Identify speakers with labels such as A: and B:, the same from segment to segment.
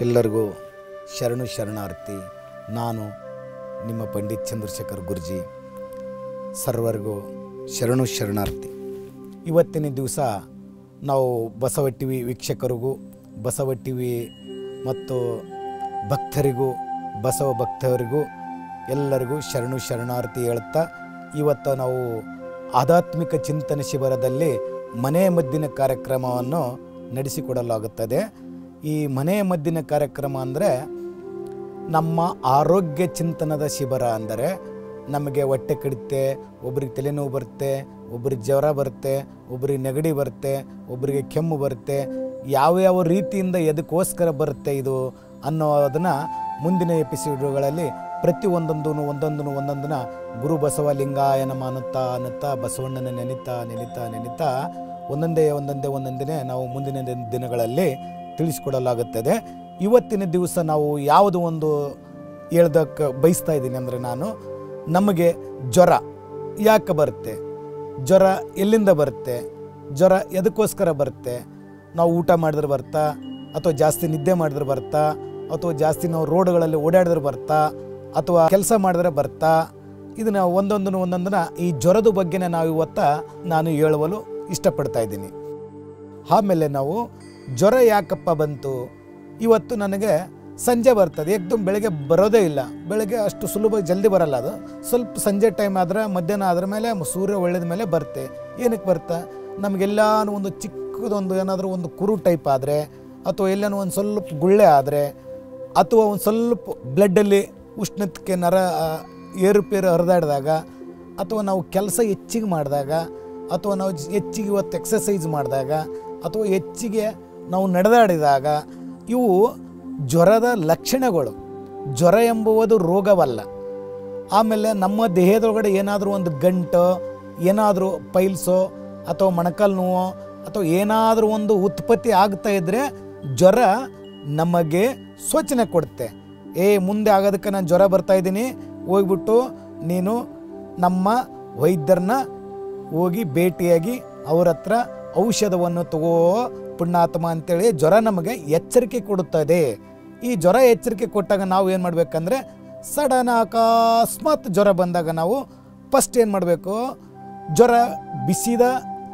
A: ಎಲ್ಲರಿಗೂ ಶರಣು ಶರಣಾರ್ಥಿ. ನಾನು ನಿಮ್ಮ ಪಂಡಿತ್ ಚಂದ್ರಶೇಖರ್ ಗುರುಜಿ. ಸರ್ವರಿಗೂ ಶರಣು ಶರಣಾರ್ಥಿ. ಇವತ್ತಿನ ದಿವಸ ನಾವು ಬಸವ ಟಿವಿ ವೀಕ್ಷಕರಿಗೂ, ಬಸವ ಟಿವಿ ಮತ್ತು ಭಕ್ತರಿಗೂ, ಬಸವ ಭಕ್ತರಿಗೂ ಎಲ್ಲರಿಗೂ ಶರಣು ಶರಣಾರ್ಥಿ ಹೇಳ್ತಾ, ಇವತ್ತು ನಾವು ಆಧ್ಯಾತ್ಮಿಕ ಚಿಂತನೆ ಶಿಬಿರದಲ್ಲಿ ಮನೆ ಮದ್ದಿನ ಕಾರ್ಯಕ್ರಮವನ್ನು ನಡೆಸಿಕೊಡಲಾಗುತ್ತದೆ. ಈ ಮನೆ ಮದ್ದಿನ ಕಾರ್ಯಕ್ರಮ ಅಂದರೆ ನಮ್ಮ ಆರೋಗ್ಯ ಚಿಂತನದ ಶಿಬಿರ. ಅಂದರೆ ನಮಗೆ ಹೊಟ್ಟೆ ಕಡಿತೆ, ಒಬ್ರಿಗೆ ತಲೆನೋವು ಬರುತ್ತೆ, ಒಬ್ರಿಗೆ ಜ್ವರ ಬರುತ್ತೆ, ಒಬ್ರಿಗೆ ನೆಗಡಿ ಬರುತ್ತೆ, ಒಬ್ಬರಿಗೆ ಕೆಮ್ಮು ಬರುತ್ತೆ, ಯಾವ್ಯಾವ ರೀತಿಯಿಂದ ಎದಕ್ಕೋಸ್ಕರ ಬರುತ್ತೆ ಇದು ಅನ್ನೋದನ್ನು ಮುಂದಿನ ಎಪಿಸೋಡ್ಗಳಲ್ಲಿ ಪ್ರತಿ ಒಂದೊಂದನ್ನ ಗುರು ಬಸವಲಿಂಗಾಯ ನಮ ಅನ್ನುತ್ತಾ ಬಸವಣ್ಣನ ನೆನಿತಾ ಒಂದೊಂದೇ ನಾವು ಮುಂದಿನ ದಿನಗಳಲ್ಲಿ ತಿಳಿಸ್ಕೊಡಲಾಗುತ್ತದೆ. ಇವತ್ತಿನ ದಿವಸ ನಾವು ಯಾವುದು ಒಂದು ಹೇಳ್ದಕ್ಕೆ ಬಯಸ್ತಾ ಇದ್ದೀನಿ ಅಂದರೆ, ನಮಗೆ ಜ್ವರ ಯಾಕೆ ಬರುತ್ತೆ, ಜ್ವರ ಎಲ್ಲಿಂದ ಬರುತ್ತೆ, ಜ್ವರ ಎದಕ್ಕೋಸ್ಕರ ಬರುತ್ತೆ, ನಾವು ಊಟ ಮಾಡಿದ್ರೆ ಬರ್ತಾ, ಅಥವಾ ಜಾಸ್ತಿ ನಿದ್ದೆ ಮಾಡಿದ್ರೆ ಬರ್ತಾ, ಅಥವಾ ಜಾಸ್ತಿ ನಾವು ರೋಡ್ಗಳಲ್ಲಿ ಓಡಾಡಿದ್ರೆ ಬರ್ತಾ, ಅಥವಾ ಕೆಲಸ ಮಾಡಿದ್ರೆ ಬರ್ತಾ, ಇದನ್ನು ಒಂದೊಂದನ್ನ ಈ ಜ್ವರದ ಬಗ್ಗೆನೇ ನಾನು ಹೇಳುವಲು ಇಷ್ಟಪಡ್ತಾ ಇದ್ದೀನಿ. ಆಮೇಲೆ ನಾವು ಜ್ವರ ಯಾಕಪ್ಪ ಬಂತು, ಇವತ್ತು ನನಗೆ ಸಂಜೆ ಬರ್ತದೆ, ಏಕ್ದಮ್ ಬೆಳಗ್ಗೆ ಬರೋದೇ ಇಲ್ಲ. ಬೆಳಗ್ಗೆ ಅಷ್ಟು ಸುಲಭ ಜಲ್ದಿ ಬರಲ್ಲ, ಅದು ಸ್ವಲ್ಪ ಸಂಜೆ ಟೈಮ್ ಆದರೆ, ಮಧ್ಯಾಹ್ನ ಆದ್ರ ಮೇಲೆ, ಸೂರ್ಯ ಒಳ್ಳೆದ ಮೇಲೆ ಬರುತ್ತೆ. ಏನಕ್ಕೆ ಬರುತ್ತೆ, ನಮಗೆಲ್ಲಾನು ಒಂದು ಚಿಕ್ಕದೊಂದು ಏನಾದರೂ ಒಂದು ಕುರು ಟೈಪ್ ಆದರೆ, ಅಥವಾ ಎಲ್ಲನೂ ಒಂದು ಸ್ವಲ್ಪ ಗುಳ್ಳೆ ಆದರೆ, ಅಥವಾ ಒಂದು ಸ್ವಲ್ಪ ಬ್ಲಡ್ಡಲ್ಲಿ ಉಷ್ಣಕ್ಕೆ ಏರುಪೇರು ಹರಿದಾಡಿದಾಗ, ಅಥವಾ ನಾವು ಕೆಲಸ ಹೆಚ್ಚಿಗೆ ಮಾಡಿದಾಗ, ಅಥವಾ ನಾವು ಹೆಚ್ಚಿಗೆ ಇವತ್ತು ಎಕ್ಸಸೈಸ್ ಮಾಡಿದಾಗ, ಅಥವಾ ಹೆಚ್ಚಿಗೆ ನಾವು ನಡೆದಾಡಿದಾಗ, ಇವು ಜ್ವರದ ಲಕ್ಷಣಗಳು. ಜ್ವರ ಎಂಬುವುದು ರೋಗವಲ್ಲ. ಆಮೇಲೆ ನಮ್ಮ ದೇಹದೊಳಗಡೆ ಏನಾದರೂ ಒಂದು ಗಂಟು, ಏನಾದರೂ ಪೈಲ್ಸೋ ಅಥವಾ ಮೊಣಕಾಲು ನೋವೋ ಅಥವಾ ಏನಾದರೂ ಒಂದು ಉತ್ಪತ್ತಿ ಆಗ್ತಾ ಇದ್ದರೆ ಜ್ವರ ನಮಗೆ ಸೂಚನೆ ಕೊಡುತ್ತೆ. ಮುಂದೆ ಆಗೋದಕ್ಕೆ ನಾನು ಜ್ವರ ಬರ್ತಾಯಿದ್ದೀನಿ, ಹೋಗ್ಬಿಟ್ಟು ನೀನು ನಮ್ಮ ವೈದ್ಯರನ್ನ ಹೋಗಿ ಭೇಟಿಯಾಗಿ ಅವ್ರ ಹತ್ರ ಔಷಧವನ್ನು ತಗೋ ಪುಣ್ಯಾತ್ಮ ಅಂತೇಳಿ ಜ್ವರ ನಮಗೆ ಎಚ್ಚರಿಕೆ ಕೊಡುತ್ತದೆ. ಈ ಜ್ವರ ಎಚ್ಚರಿಕೆ ಕೊಟ್ಟಾಗ ನಾವು ಏನು ಮಾಡಬೇಕಂದ್ರೆ, ಸಡನ್ ಅಕಸ್ಮಾತ್ ಜ್ವರ ಬಂದಾಗ ನಾವು ಫಸ್ಟ್ ಏನು ಮಾಡಬೇಕು, ಜ್ವರ ಬಿಸಿದ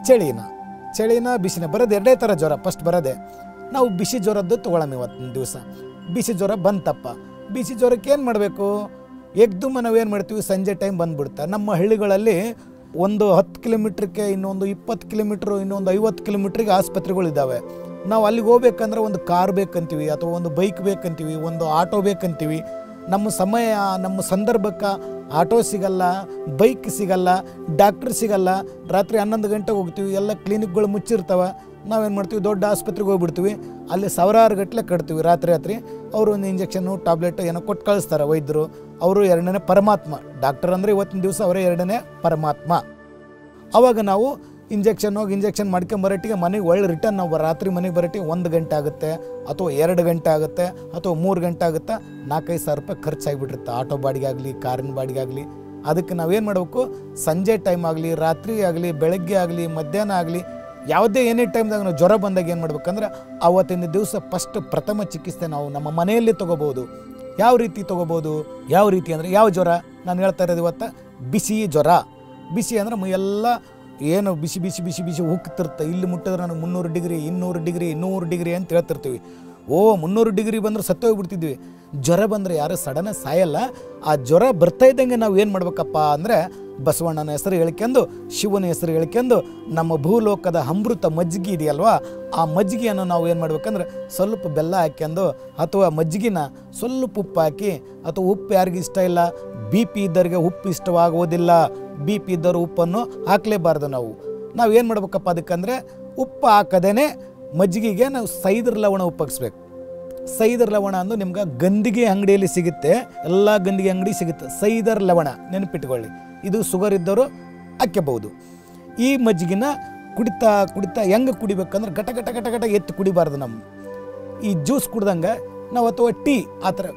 A: ಚಳಿನ ಬಿಸಿನ ಬರೋದು ಎರಡೇ ಥರ ಜ್ವರ ಫಸ್ಟ್ ಬರೋದೆ. ನಾವು ಬಿಸಿ ಜ್ವರದ್ದು ತೊಗೊಳಮ್ಮ. ಇವತ್ತಿನ ದಿವಸ ಬಿಸಿ ಜ್ವರ ಬಂತಪ್ಪ, ಬಿಸಿ ಜ್ವರಕ್ಕೆ ಏನು ಮಾಡಬೇಕು, ಏಕ್ದಮ್ ನಾವೇನು ಮಾಡ್ತೀವಿ, ಸಂಜೆ ಟೈಮ್ ಬಂದುಬಿಡ್ತಾ. ನಮ್ಮ ಹಳ್ಳಿಗಳಲ್ಲಿ ಒಂದು 10 ಕಿಲೋಮೀಟ್ರಿಗೆ, ಇನ್ನೊಂದು 20 ಕಿಲೋಮೀಟ್ರು, ಇನ್ನೊಂದು 50 ಕಿಲೋಮೀಟ್ರಿಗೆ ಆಸ್ಪತ್ರೆಗಳಿದ್ದಾವೆ. ನಾವು ಅಲ್ಲಿಗೆ ಹೋಗ್ಬೇಕಂದ್ರೆ ಒಂದು ಕಾರ್ ಬೇಕಂತೀವಿ, ಅಥವಾ ಒಂದು ಬೈಕ್ ಬೇಕಂತೀವಿ, ಒಂದು ಆಟೋ ಬೇಕಂತೀವಿ. ನಮ್ಮ ಸಮಯ, ನಮ್ಮ ಸಂದರ್ಭಕ್ಕೆ ಆಟೋ ಸಿಗಲ್ಲ, ಬೈಕ್ ಸಿಗಲ್ಲ, ಡಾಕ್ಟ್ರ್ ಸಿಗಲ್ಲ. ರಾತ್ರಿ 11 ಗಂಟೆಗೆ ಹೋಗ್ತೀವಿ, ಎಲ್ಲ ಕ್ಲಿನಿಕ್ಗಳು ಮುಚ್ಚಿರ್ತವೆ. ನಾವೇನು ಮಾಡ್ತೀವಿ, ದೊಡ್ಡ ಆಸ್ಪತ್ರೆಗೆ ಹೋಗ್ಬಿಡ್ತೀವಿ, ಅಲ್ಲಿ ಸಾವಿರಾರು ಗಟ್ಟಲೆ ಕಟ್ತೀವಿ. ರಾತ್ರಿ ಅವರು ಒಂದು ಇಂಜೆಕ್ಷನ್ನು ಟಾಬ್ಲೆಟ್ ಏನೋ ಕೊಟ್ಟು ಕಳಿಸ್ತಾರೆ ವೈದ್ಯರು. ಅವರು ಎರಡನೇ ಪರಮಾತ್ಮ. ಡಾಕ್ಟರ್ ಅಂದರೆ ಇವತ್ತಿನ ದಿವಸ ಅವರೇ ಎರಡನೇ ಪರಮಾತ್ಮ. ಆವಾಗ ನಾವು ಇಂಜೆಕ್ಷನ್ ಮಾಡ್ಕೊಂಬರಟ್ಟಿಗೆ ಮನೆಗೆ ಒಳ್ಳೆ ರಿಟರ್ನ್ ನಾವು ರಾತ್ರಿ ಮನೆಗೆ ಬರೋಟ್ಟಿಗೆ 1 ಗಂಟೆ ಆಗುತ್ತೆ, ಅಥವಾ 2 ಗಂಟೆ ಆಗುತ್ತೆ, ಅಥವಾ 3 ಗಂಟೆ ಆಗುತ್ತೆ. 4-5 ಸಾವಿರ ರೂಪಾಯಿ ಖರ್ಚಾಗಿಬಿಟ್ಟಿರುತ್ತೆ, ಆಟೋ ಬಾಡಿಗೆ ಆಗಲಿ, ಕಾರಿನ ಬಾಡಿಗೆ ಆಗಲಿ. ಅದಕ್ಕೆ ನಾವೇನು ಮಾಡಬೇಕು, ಸಂಜೆ ಟೈಮ್ ಆಗಲಿ, ರಾತ್ರಿ ಆಗಲಿ, ಬೆಳಗ್ಗೆ ಆಗಲಿ, ಮಧ್ಯಾಹ್ನ ಆಗಲಿ, ಯಾವುದೇ ಏನೇ ಟೈಮ್ದಾಗ ನಾವು ಜ್ವರ ಬಂದಾಗ ಏನು ಮಾಡ್ಬೇಕಂದ್ರೆ, ಆವತ್ತಿನ ದಿವಸ ಫಸ್ಟ್ ಪ್ರಥಮ ಚಿಕಿತ್ಸೆ ನಾವು ನಮ್ಮ ಮನೆಯಲ್ಲಿ ತೊಗೋಬೋದು. ಯಾವ ರೀತಿ ತೊಗೋಬೋದು, ಯಾವ ರೀತಿ ಅಂದರೆ, ಯಾವ ಜ್ವರ ನಾನು ಹೇಳ್ತಾ ಇರೋದು ಇವತ್ತು, ಬಿಸಿ ಜ್ವರ. ಬಿಸಿ ಅಂದರೆ ಎಲ್ಲ ಏನು ಬಿಸಿ ಬಿಸಿ ಬಿಸಿ ಬಿಸಿ ಉಕ್ತಿರುತ್ತೆ. ಇಲ್ಲಿ ಮುಟ್ಟಿದ್ರೆ ನನಗೆ 300 ಡಿಗ್ರಿ, 200 ಡಿಗ್ರಿ, 100 ಡಿಗ್ರಿ ಅಂತ ಹೇಳ್ತಿರ್ತೀವಿ. 300 ಡಿಗ್ರಿ ಬಂದರೆ ಸತ್ತೋಗ್ಬಿಡ್ತಿದ್ವಿ. ಜ್ವರ ಬಂದರೆ ಯಾರು ಸಡನ್ ಸಾಯಲ್ಲ. ಆ ಜ್ವರ ಬರ್ತಾ ಇದ್ದಂಗೆ ನಾವು ಏನು ಮಾಡ್ಬೇಕಪ್ಪ ಅಂದರೆ, ಬಸವಣ್ಣನ ಹೆಸರು ಹೇಳ್ಕೊಂಡು, ಶಿವನ ಹೆಸರು ಹೇಳ್ಕೊಂಡು, ನಮ್ಮ ಭೂಲೋಕದ ಅಮೃತ ಮಜ್ಜಿಗೆ ಇದೆಯಲ್ವಾ, ಆ ಮಜ್ಜಿಗೆಯನ್ನು ನಾವು ಏನು ಮಾಡ್ಬೇಕಂದ್ರೆ, ಸ್ವಲ್ಪ ಬೆಲ್ಲ ಹಾಕ್ಯಂದು, ಅಥವಾ ಮಜ್ಜಿಗೆನ ಸ್ವಲ್ಪ ಉಪ್ಪು ಹಾಕಿ, ಅಥವಾ ಉಪ್ಪು ಯಾರಿಗೂ ಇಷ್ಟ ಇಲ್ಲ, BP ಇದ್ದವ್ರಿಗೆ ಉಪ್ಪು ಇಷ್ಟವಾಗುವುದಿಲ್ಲ. BP ಇದ್ದವರು ಉಪ್ಪನ್ನು ಹಾಕಲೇಬಾರ್ದು. ನಾವು ಏನು ಮಾಡ್ಬೇಕಪ್ಪ ಅದಕ್ಕಂದರೆ, ಉಪ್ಪು ಹಾಕದೇ ಮಜ್ಜಿಗೆಗೆ ನಾವು ಸೈದರ್ ಲವಣ ಉಪಯೋಗಿಸ್ಬೇಕು. ಸೈದರ್ ಲವಣ ಅಂದು ನಿಮ್ಗೆ ಗಂದಿಗೆ ಅಂಗಡಿಯಲ್ಲಿ ಸಿಗುತ್ತೆ, ಎಲ್ಲ ಗಂದಿಗೆ ಅಂಗಡಿ ಸಿಗುತ್ತೆ. ಸೈದರ್ ಲವಣ ನೆನಪಿಟ್ಕೊಳ್ಳಿ. ಇದು ಶುಗರ್ ಇದ್ದವರು ಹಾಕ್ಯಬಹುದು. ಈ ಮಜ್ಜಿಗೆನ ಕುಡಿತಾ ಹೆಂಗೆ ಕುಡಿಬೇಕಂದ್ರೆ, ಗಟ ಎತ್ತು ಕುಡಿಬಾರ್ದು. ಈ ಜ್ಯೂಸ್ ಕುಡ್ದಂಗೆ ನಾವು, ಅಥವಾ ಟೀ ಆ ಥರ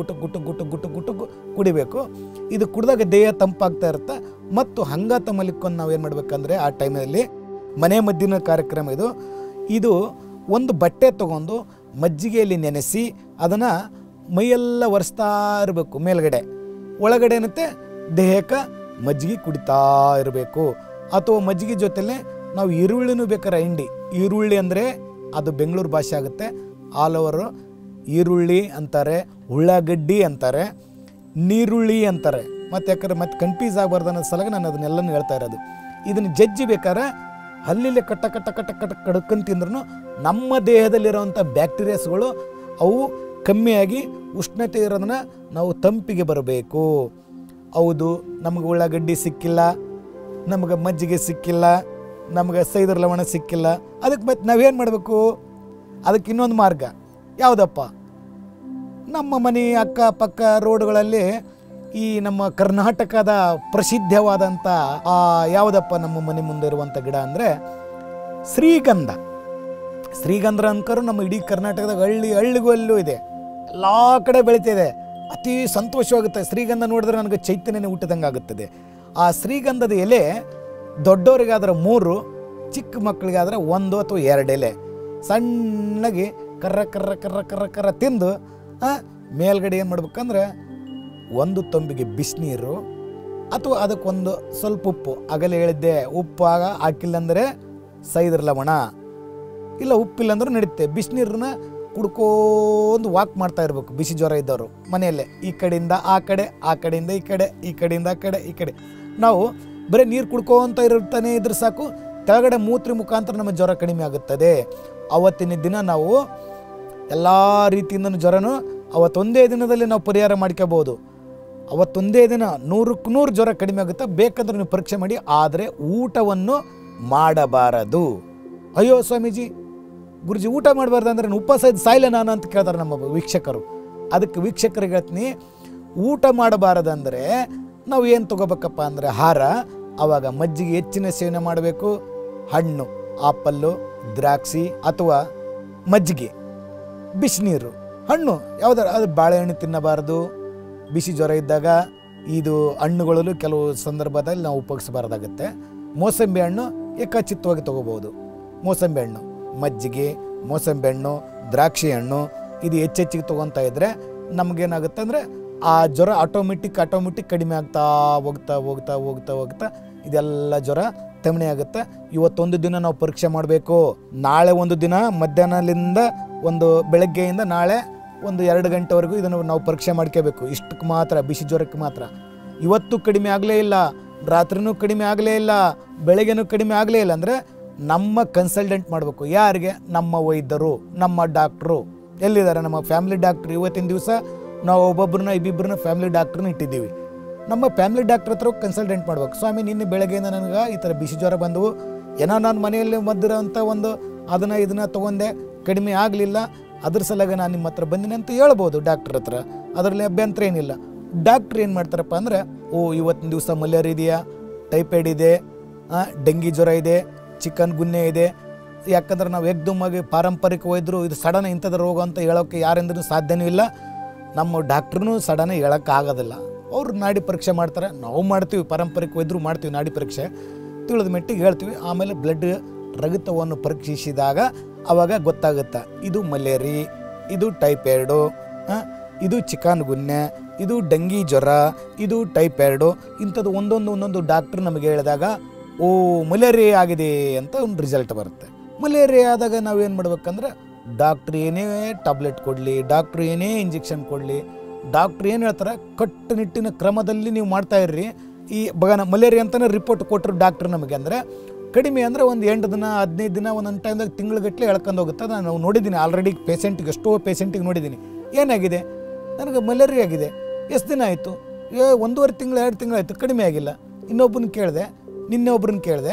A: ಗುಟು ಕುಡಿಬೇಕು. ಇದು ಕುಡಿದಾಗ ದೇಹ ತಂಪಾಗ್ತಾ ಇರುತ್ತೆ. ಮತ್ತು ಹಂಗಾತ ಮಲಿಕ್ಕೊಂಡು ನಾವೇನು ಮಾಡಬೇಕಂದ್ರೆ, ಆ ಟೈಮಲ್ಲಿ ಮನೆ ಮದ್ದಿನ ಕಾರ್ಯಕ್ರಮ ಇದು ಒಂದು ಬಟ್ಟೆ ತೊಗೊಂಡು ಮಜ್ಜಿಗೆಯಲ್ಲಿ ನೆನೆಸಿ ಅದನ್ನು ಮೈಯೆಲ್ಲ ಒರೆಸ್ತಾ ಇರಬೇಕು. ಮೇಲ್ಗಡೆ ಒಳಗಡೆ ಏನಂತೆ ದೇಹಕ್ಕೆ ಮಜ್ಜಿಗೆ ಕುಡಿತಾ ಇರಬೇಕು. ಅಥವಾ ಮಜ್ಜಿಗೆ ಜೊತೆಲೇ ನಾವು ಈರುಳ್ಳಿನೂ ಬೇಕಾರೆ ಹಿಂಡಿ, ಈರುಳ್ಳಿ ಅಂದರೆ ಅದು ಬೆಂಗಳೂರು ಭಾಷೆ ಆಗುತ್ತೆ, ಆಲ್ ಓವರು ಈರುಳ್ಳಿ ಅಂತಾರೆ, ಉಳ್ಳಾಗಡ್ಡಿ ಅಂತಾರೆ, ನೀರುಳ್ಳಿ ಅಂತಾರೆ. ಮತ್ತು ಯಾಕಂದ್ರೆ ಮತ್ತೆ ಕನ್ಫ್ಯೂಸ್ ಆಗಬಾರ್ದು ಅನ್ನೋ ಸಲಗ ನಾನು ಅದನ್ನೆಲ್ಲನೂ ಹೇಳ್ತಾ ಇರೋದು. ಇದನ್ನು ಜಜ್ಜಿ ಬೇಕಾದ್ರೆ ಹಲ್ಲಿಲೆ ಕಟ್ಟ ಕಟ್ಟ ಕಟ್ಟ ಕಟ್ಟ ಕಡ್ಕೊಂಡು ತಿಂದ್ರೂ ನಮ್ಮ ದೇಹದಲ್ಲಿರೋವಂಥ ಬ್ಯಾಕ್ಟೀರಿಯಾಸ್ಗಳು ಅವು ಕಮ್ಮಿಯಾಗಿ ಉಷ್ಣತೆ ಇರೋದನ್ನ ನಾವು ತಂಪಿಗೆ ಬರಬೇಕು. ಹೌದು, ನಮಗೆ ಉಳ್ಳಾಗಡ್ಡಿ ಸಿಕ್ಕಿಲ್ಲ, ನಮಗೆ ಮಜ್ಜಿಗೆ ಸಿಕ್ಕಿಲ್ಲ, ನಮಗೆ ಸೈದರ ಲವಣ ಸಿಕ್ಕಿಲ್ಲ, ಅದಕ್ಕೆ ಮತ್ತೆ ನಾವೇನು ಮಾಡಬೇಕು? ಅದಕ್ಕೆ ಇನ್ನೊಂದು ಮಾರ್ಗ ಯಾವುದಪ್ಪ? ನಮ್ಮ ಮನೆ ಅಕ್ಕಪಕ್ಕ ರೋಡ್ಗಳಲ್ಲಿ ಈ ನಮ್ಮ ಕರ್ನಾಟಕದ ಪ್ರಸಿದ್ಧವಾದಂಥ ಯಾವುದಪ್ಪ ನಮ್ಮ ಮನೆ ಮುಂದೆ ಇರುವಂಥ ಗಿಡ ಅಂದರೆ ಶ್ರೀಗಂಧ. ಶ್ರೀಗಂಧ ಅನ್ಕರು ನಮ್ಮ ಇಡೀ ಕರ್ನಾಟಕದಾಗ ಹಳ್ಳಿಗೂ ಅಲ್ಲೂ ಇದೆ, ಎಲ್ಲ ಕಡೆ ಬೆಳೀತಿದೆ. ಅತಿ ಸಂತೋಷವಾಗುತ್ತೆ. ಶ್ರೀಗಂಧ ನೋಡಿದ್ರೆ ನನಗೆ ಚೈತನ್ಯನೇ ಹುಟ್ಟಿದಂಗೆ ಆಗುತ್ತದೆ. ಆ ಶ್ರೀಗಂಧದ ಎಲೆ ದೊಡ್ಡವರಿಗಾದ್ರೆ 3, ಚಿಕ್ಕ ಮಕ್ಕಳಿಗಾದ್ರೆ 1 ಅಥವಾ 2 ಎಲೆ ಸಣ್ಣಗೆ ಕರ್ರ ಕರ್ರ ಕರ್ರ ಕರ್ರ ಕರ್ರ ತಿಂದು ಮೇಲ್ಗಡೆ ಏನು ಮಾಡ್ಬೇಕಂದ್ರೆ 1 ತಂಬಿಗೆ ಬಿಸಿನೀರು ಅಥವಾ ಅದಕ್ಕೊಂದು ಸ್ವಲ್ಪ ಉಪ್ಪು, ಆಗಲೇ ಹೇಳಿದ್ದೆ ಉಪ್ಪು ಹಾಕಿಲ್ಲ ಅಂದರೆ ಸೈದರ ಲವಣ, ಇಲ್ಲ ಉಪ್ಪಿಲ್ಲ ಅಂದ್ರೂ ನಡೀತೆ. ಬಿಸಿನೀರನ್ನ ಕುಡ್ಕೊಂಡು ವಾಕ್ ಮಾಡ್ತಾ ಇರಬೇಕು. ಬಿಸಿ ಜ್ವರ ಇದ್ದವರು ಮನೆಯಲ್ಲೇ ಈ ಕಡೆಯಿಂದ ಆ ಕಡೆ, ಆ ಕಡೆಯಿಂದ ಈ ಕಡೆ, ಈ ಕಡೆಯಿಂದ ಆ ಕಡೆ, ಈ ಕಡೆ ನಾವು ಬರೀ ನೀರು ಕುಡ್ಕೋಂತ ಇರ್ತಾನೆ ಇದ್ರೆ ಸಾಕು, ಕೆಳಗಡೆ ಮೂತ್ರಿ ಮುಖಾಂತರ ನಮ್ಮ ಜ್ವರ ಕಡಿಮೆ ಆಗುತ್ತದೆ. ಅವತ್ತಿನ ದಿನ ನಾವು ಎಲ್ಲ ರೀತಿಯಿಂದ ಜ್ವರನೂ ಅವತ್ತೊಂದೇ ದಿನದಲ್ಲಿ ನಾವು ಪರಿಹಾರ ಮಾಡ್ಕೋಬೋದು. ಅವತ್ತೊಂದೇ ದಿನ 100ಕ್ಕೆ 100 ಜ್ವರ ಕಡಿಮೆ ಆಗುತ್ತೆ. ಬೇಕಂದ್ರೆ ನೀವು ಪರೀಕ್ಷೆ ಮಾಡಿ, ಆದರೆ ಊಟವನ್ನು ಮಾಡಬಾರದು. ಅಯ್ಯೋ ಸ್ವಾಮೀಜಿ, ಗುರುಜಿ ಊಟ ಮಾಡಬಾರ್ದು ಅಂದರೆ ಉಪವಾಸ ಇದ್ದು ಸಾಯಿಲ್ಲ ನಾನು ಅಂತ ಕೇಳ್ತಾರೆ ನಮ್ಮ ವೀಕ್ಷಕರು. ಅದಕ್ಕೆ ವೀಕ್ಷಕರಿಗೆ ಹೇಳ್ತೀನಿ, ಊಟ ಮಾಡಬಾರದಂದರೆ ನಾವು ಏನು ತೊಗೋಬೇಕಪ್ಪ ಅಂದರೆ ಆಹಾರ. ಆವಾಗ ಮಜ್ಜಿಗೆ ಹೆಚ್ಚಿನ ಸೇವನೆ ಮಾಡಬೇಕು. ಹಣ್ಣು, ಆಪಲ್ಲು, ದ್ರಾಕ್ಷಿ ಅಥವಾ ಮಜ್ಜಿಗೆ, ಬಿಸಿನೀರು, ಹಣ್ಣು ಯಾವುದಾರು, ಅದು ಬಾಳೆಹಣ್ಣು ತಿನ್ನಬಾರ್ದು. ಬಿಸಿ ಜ್ವರ ಇದ್ದಾಗ ಇದು ಹಣ್ಣುಗಳಲ್ಲೂ ಕೆಲವು ಸಂದರ್ಭದಲ್ಲಿ ನಾವು ಉಪಯೋಗಿಸಬಾರ್ದಾಗುತ್ತೆ. ಮೋಸಂಬಿ ಹಣ್ಣು ಏಕಚಿತ್ತವಾಗಿ ತೊಗೋಬೋದು. ಮೋಸಂಬಿ ಹಣ್ಣು, ಮಜ್ಜಿಗೆ, ಮೋಸಂಬಿ ಹಣ್ಣು, ದ್ರಾಕ್ಷಿ ಹಣ್ಣು ಇದು ಹೆಚ್ಚೆಚ್ಚಿಗೆ ತೊಗೊತಾ ಇದ್ದರೆ ನಮಗೇನಾಗುತ್ತೆ ಅಂದರೆ ಆ ಜ್ವರ ಆಟೋಮೆಟಿಕ್ ಕಡಿಮೆ ಆಗ್ತಾ ಹೋಗ್ತಾ ಇದೆಲ್ಲ ಜ್ವರ ತಮಣೆ ಆಗುತ್ತೆ. ಇವತ್ತೊಂದು ದಿನ ನಾವು ಪರೀಕ್ಷೆ ಮಾಡಬೇಕು. ನಾಳೆ ಒಂದು ದಿನ ಮಧ್ಯಾಹ್ನದಿಂದ ಬೆಳಗ್ಗೆಯಿಂದ ನಾಳೆ 2 ಗಂಟೆವರೆಗೂ ಇದನ್ನು ನಾವು ಪರೀಕ್ಷೆ ಮಾಡ್ಕೋಬೇಕು. ಇಷ್ಟಕ್ಕೆ ಮಾತ್ರ, ಬಿಸಿ ಜ್ವರಕ್ಕೆ ಮಾತ್ರ. ಇವತ್ತು ಕಡಿಮೆ ಆಗಲೇ ಇಲ್ಲ, ರಾತ್ರಿನೂ ಕಡಿಮೆ ಆಗಲೇ ಇಲ್ಲ, ಬೆಳಗ್ಗೆನೂ ಕಡಿಮೆ ಆಗಲೇ ಇಲ್ಲ ಅಂದರೆ ನಮ್ಮ ಕನ್ಸಲ್ಟೆಂಟ್ ಮಾಡಬೇಕು. ಯಾರಿಗೆ? ನಮ್ಮ ವೈದ್ಯರು, ನಮ್ಮ ಡಾಕ್ಟ್ರು ಎಲ್ಲಿದ್ದಾರೆ? ನಮ್ಮ ಫ್ಯಾಮಿಲಿ ಡಾಕ್ಟ್ರು. ಇವತ್ತಿನ ದಿವಸ ನಾವು ಇಬ್ಬಿಬ್ಬರನ್ನ ಫ್ಯಾಮಿಲಿ ಡಾಕ್ಟ್ರನ್ನ ಇಟ್ಟಿದ್ದೀವಿ. ನಮ್ಮ ಫ್ಯಾಮಿಲಿ ಡಾಕ್ಟ್ರ್ ಹತ್ರ ಕನ್ಸಲ್ಟೆಂಟ್ ಮಾಡ್ಬೇಕು. ಸ್ವಾಮಿ, ನಿನ್ನೆ ಬೆಳಗ್ಗೆಯಿಂದ ನನಗೆ ಈ ಥರ ಬಿಸಿ ಜ್ವರ ಬಂದವು, ಏನೋ ನಾನು ಮನೆಯಲ್ಲಿ ಮದ್ದಿರೋಂಥ ಇದನ್ನು ತೊಗೊಂಡೆ, ಕಡಿಮೆ ಆಗಲಿಲ್ಲ, ಅದ್ರ ಸಲಗ ನಾನು ನಿಮ್ಮ ಹತ್ರ ಬಂದಿನಿ ಅಂತ ಹೇಳ್ಬೋದು ಡಾಕ್ಟ್ರ್ ಹತ್ರ. ಅದರಲ್ಲಿ ಅಭ್ಯಂತರ ಏನಿಲ್ಲ. ಡಾಕ್ಟ್ರ್ ಏನು ಮಾಡ್ತಾರಪ್ಪ ಅಂದರೆ, ಇವತ್ತಿನ ದಿವಸ ಮಲೇರಿಯಾ ಇದೆಯಾ, ಟೈಫಾಯ್ಡ್ ಇದೆ, ಡೆಂಗಿ ಜ್ವರ ಇದೆ, ಚಿಕನ್ ಗುನ್ನೆ ಇದೆ. ಯಾಕಂದ್ರೆ ನಾವು ಏಕ್ದಮ್ಮಾಗಿ ಪಾರಂಪರಿಕ ವೈದ್ಯರು ಇದು ಸಡನ್ ಇಂಥದ್ದು ರೋಗ ಅಂತ ಹೇಳೋಕ್ಕೆ ಯಾರಿಂದ್ರೂ ಸಾಧ್ಯನೂ ಇಲ್ಲ. ನಮ್ಮ ಡಾಕ್ಟ್ರೂ ಸಡನ್ ಹೇಳೋಕ್ಕಾಗೋದಿಲ್ಲ. ಅವರು ನಾಡಿ ಪರೀಕ್ಷೆ ಮಾಡ್ತಾರೆ, ನಾವು ಮಾಡ್ತೀವಿ, ಪಾರಂಪರಿಕ ವೈದ್ಯರು ಮಾಡ್ತೀವಿ ನಾಡಿ ಪರೀಕ್ಷೆ, ತಿಳಿದ ಮೆಟ್ಟಿಗೆ ಹೇಳ್ತೀವಿ. ಆಮೇಲೆ ಬ್ಲಡ್ ರಕ್ತವನ್ನು ಪರೀಕ್ಷಿಸಿದಾಗ ಆವಾಗ ಗೊತ್ತಾಗುತ್ತೆ ಇದು ಮಲೇರಿ, ಇದು ಟೈಫಾಯ್ಡು, ಇದು ಚಿಕನ್ ಗುನ್ನೆ, ಇದು ಡೆಂಗಿ ಜ್ವರ, ಇದು ಟೈಫಾಯ್ಡು. ಇಂಥದ್ದು ಒಂದೊಂದು ಡಾಕ್ಟ್ರು ನಮಗೆ ಹೇಳಿದಾಗ ಮಲೇರಿಯಾ ಆಗಿದೆ ಅಂತ ಒಂದು ರಿಸಲ್ಟ್ ಬರುತ್ತೆ. ಮಲೇರಿಯಾ ಆದಾಗ ನಾವೇನು ಮಾಡ್ಬೇಕಂದ್ರೆ, ಡಾಕ್ಟ್ರ್ ಏನೇ ಟ್ಯಾಬ್ಲೆಟ್ ಕೊಡಲಿ, ಡಾಕ್ಟ್ರ್ ಏನೇ ಇಂಜೆಕ್ಷನ್ ಕೊಡಲಿ, ಡಾಕ್ಟ್ರ್ ಏನು ಹೇಳ್ತಾರೆ ಕಟ್ಟುನಿಟ್ಟಿನ ಕ್ರಮದಲ್ಲಿ ನೀವು ಮಾಡ್ತಾಯಿರ್ರಿ. ಈ ಮಲೇರಿಯಾ ಅಂತಲೇ ರಿಪೋರ್ಟ್ ಕೊಟ್ಟರು ಡಾಕ್ಟ್ರ್ ನಮಗೆ. ಅಂದರೆ ಕಡಿಮೆ ಅಂದರೆ ಒಂದು 8 ದಿನ 15 ದಿನ ಒಂದೊಂದು ಟೈಮ್ದಾಗ ತಿಂಗಳುಗಟ್ಟಲೆ ಎಳ್ಕೊಂಡು ಹೋಗುತ್ತೆ. ನಾನು ನೋಡಿದ್ದೀನಿ ಆಲ್ರೆಡಿ ಪೇಷೆಂಟಿಗೆ, ಎಷ್ಟೋ ಪೇಷೆಂಟಿಗೆ ನೋಡಿದ್ದೀನಿ. ಏನಾಗಿದೆ, ನನಗೆ ಮಲೇರಿಯಾ ಆಗಿದೆ, ಎಷ್ಟು ದಿನ ಆಯಿತು? 1.5 ತಿಂಗಳು 2 ತಿಂಗಳಾಯಿತು, ಕಡಿಮೆ ಆಗಿಲ್ಲ. ಇನ್ನೊಬ್ಬನ ಕೇಳಿದೆ, ನಿನ್ನೆ ಒಬ್ರನ್ನ ಕೇಳಿದೆ,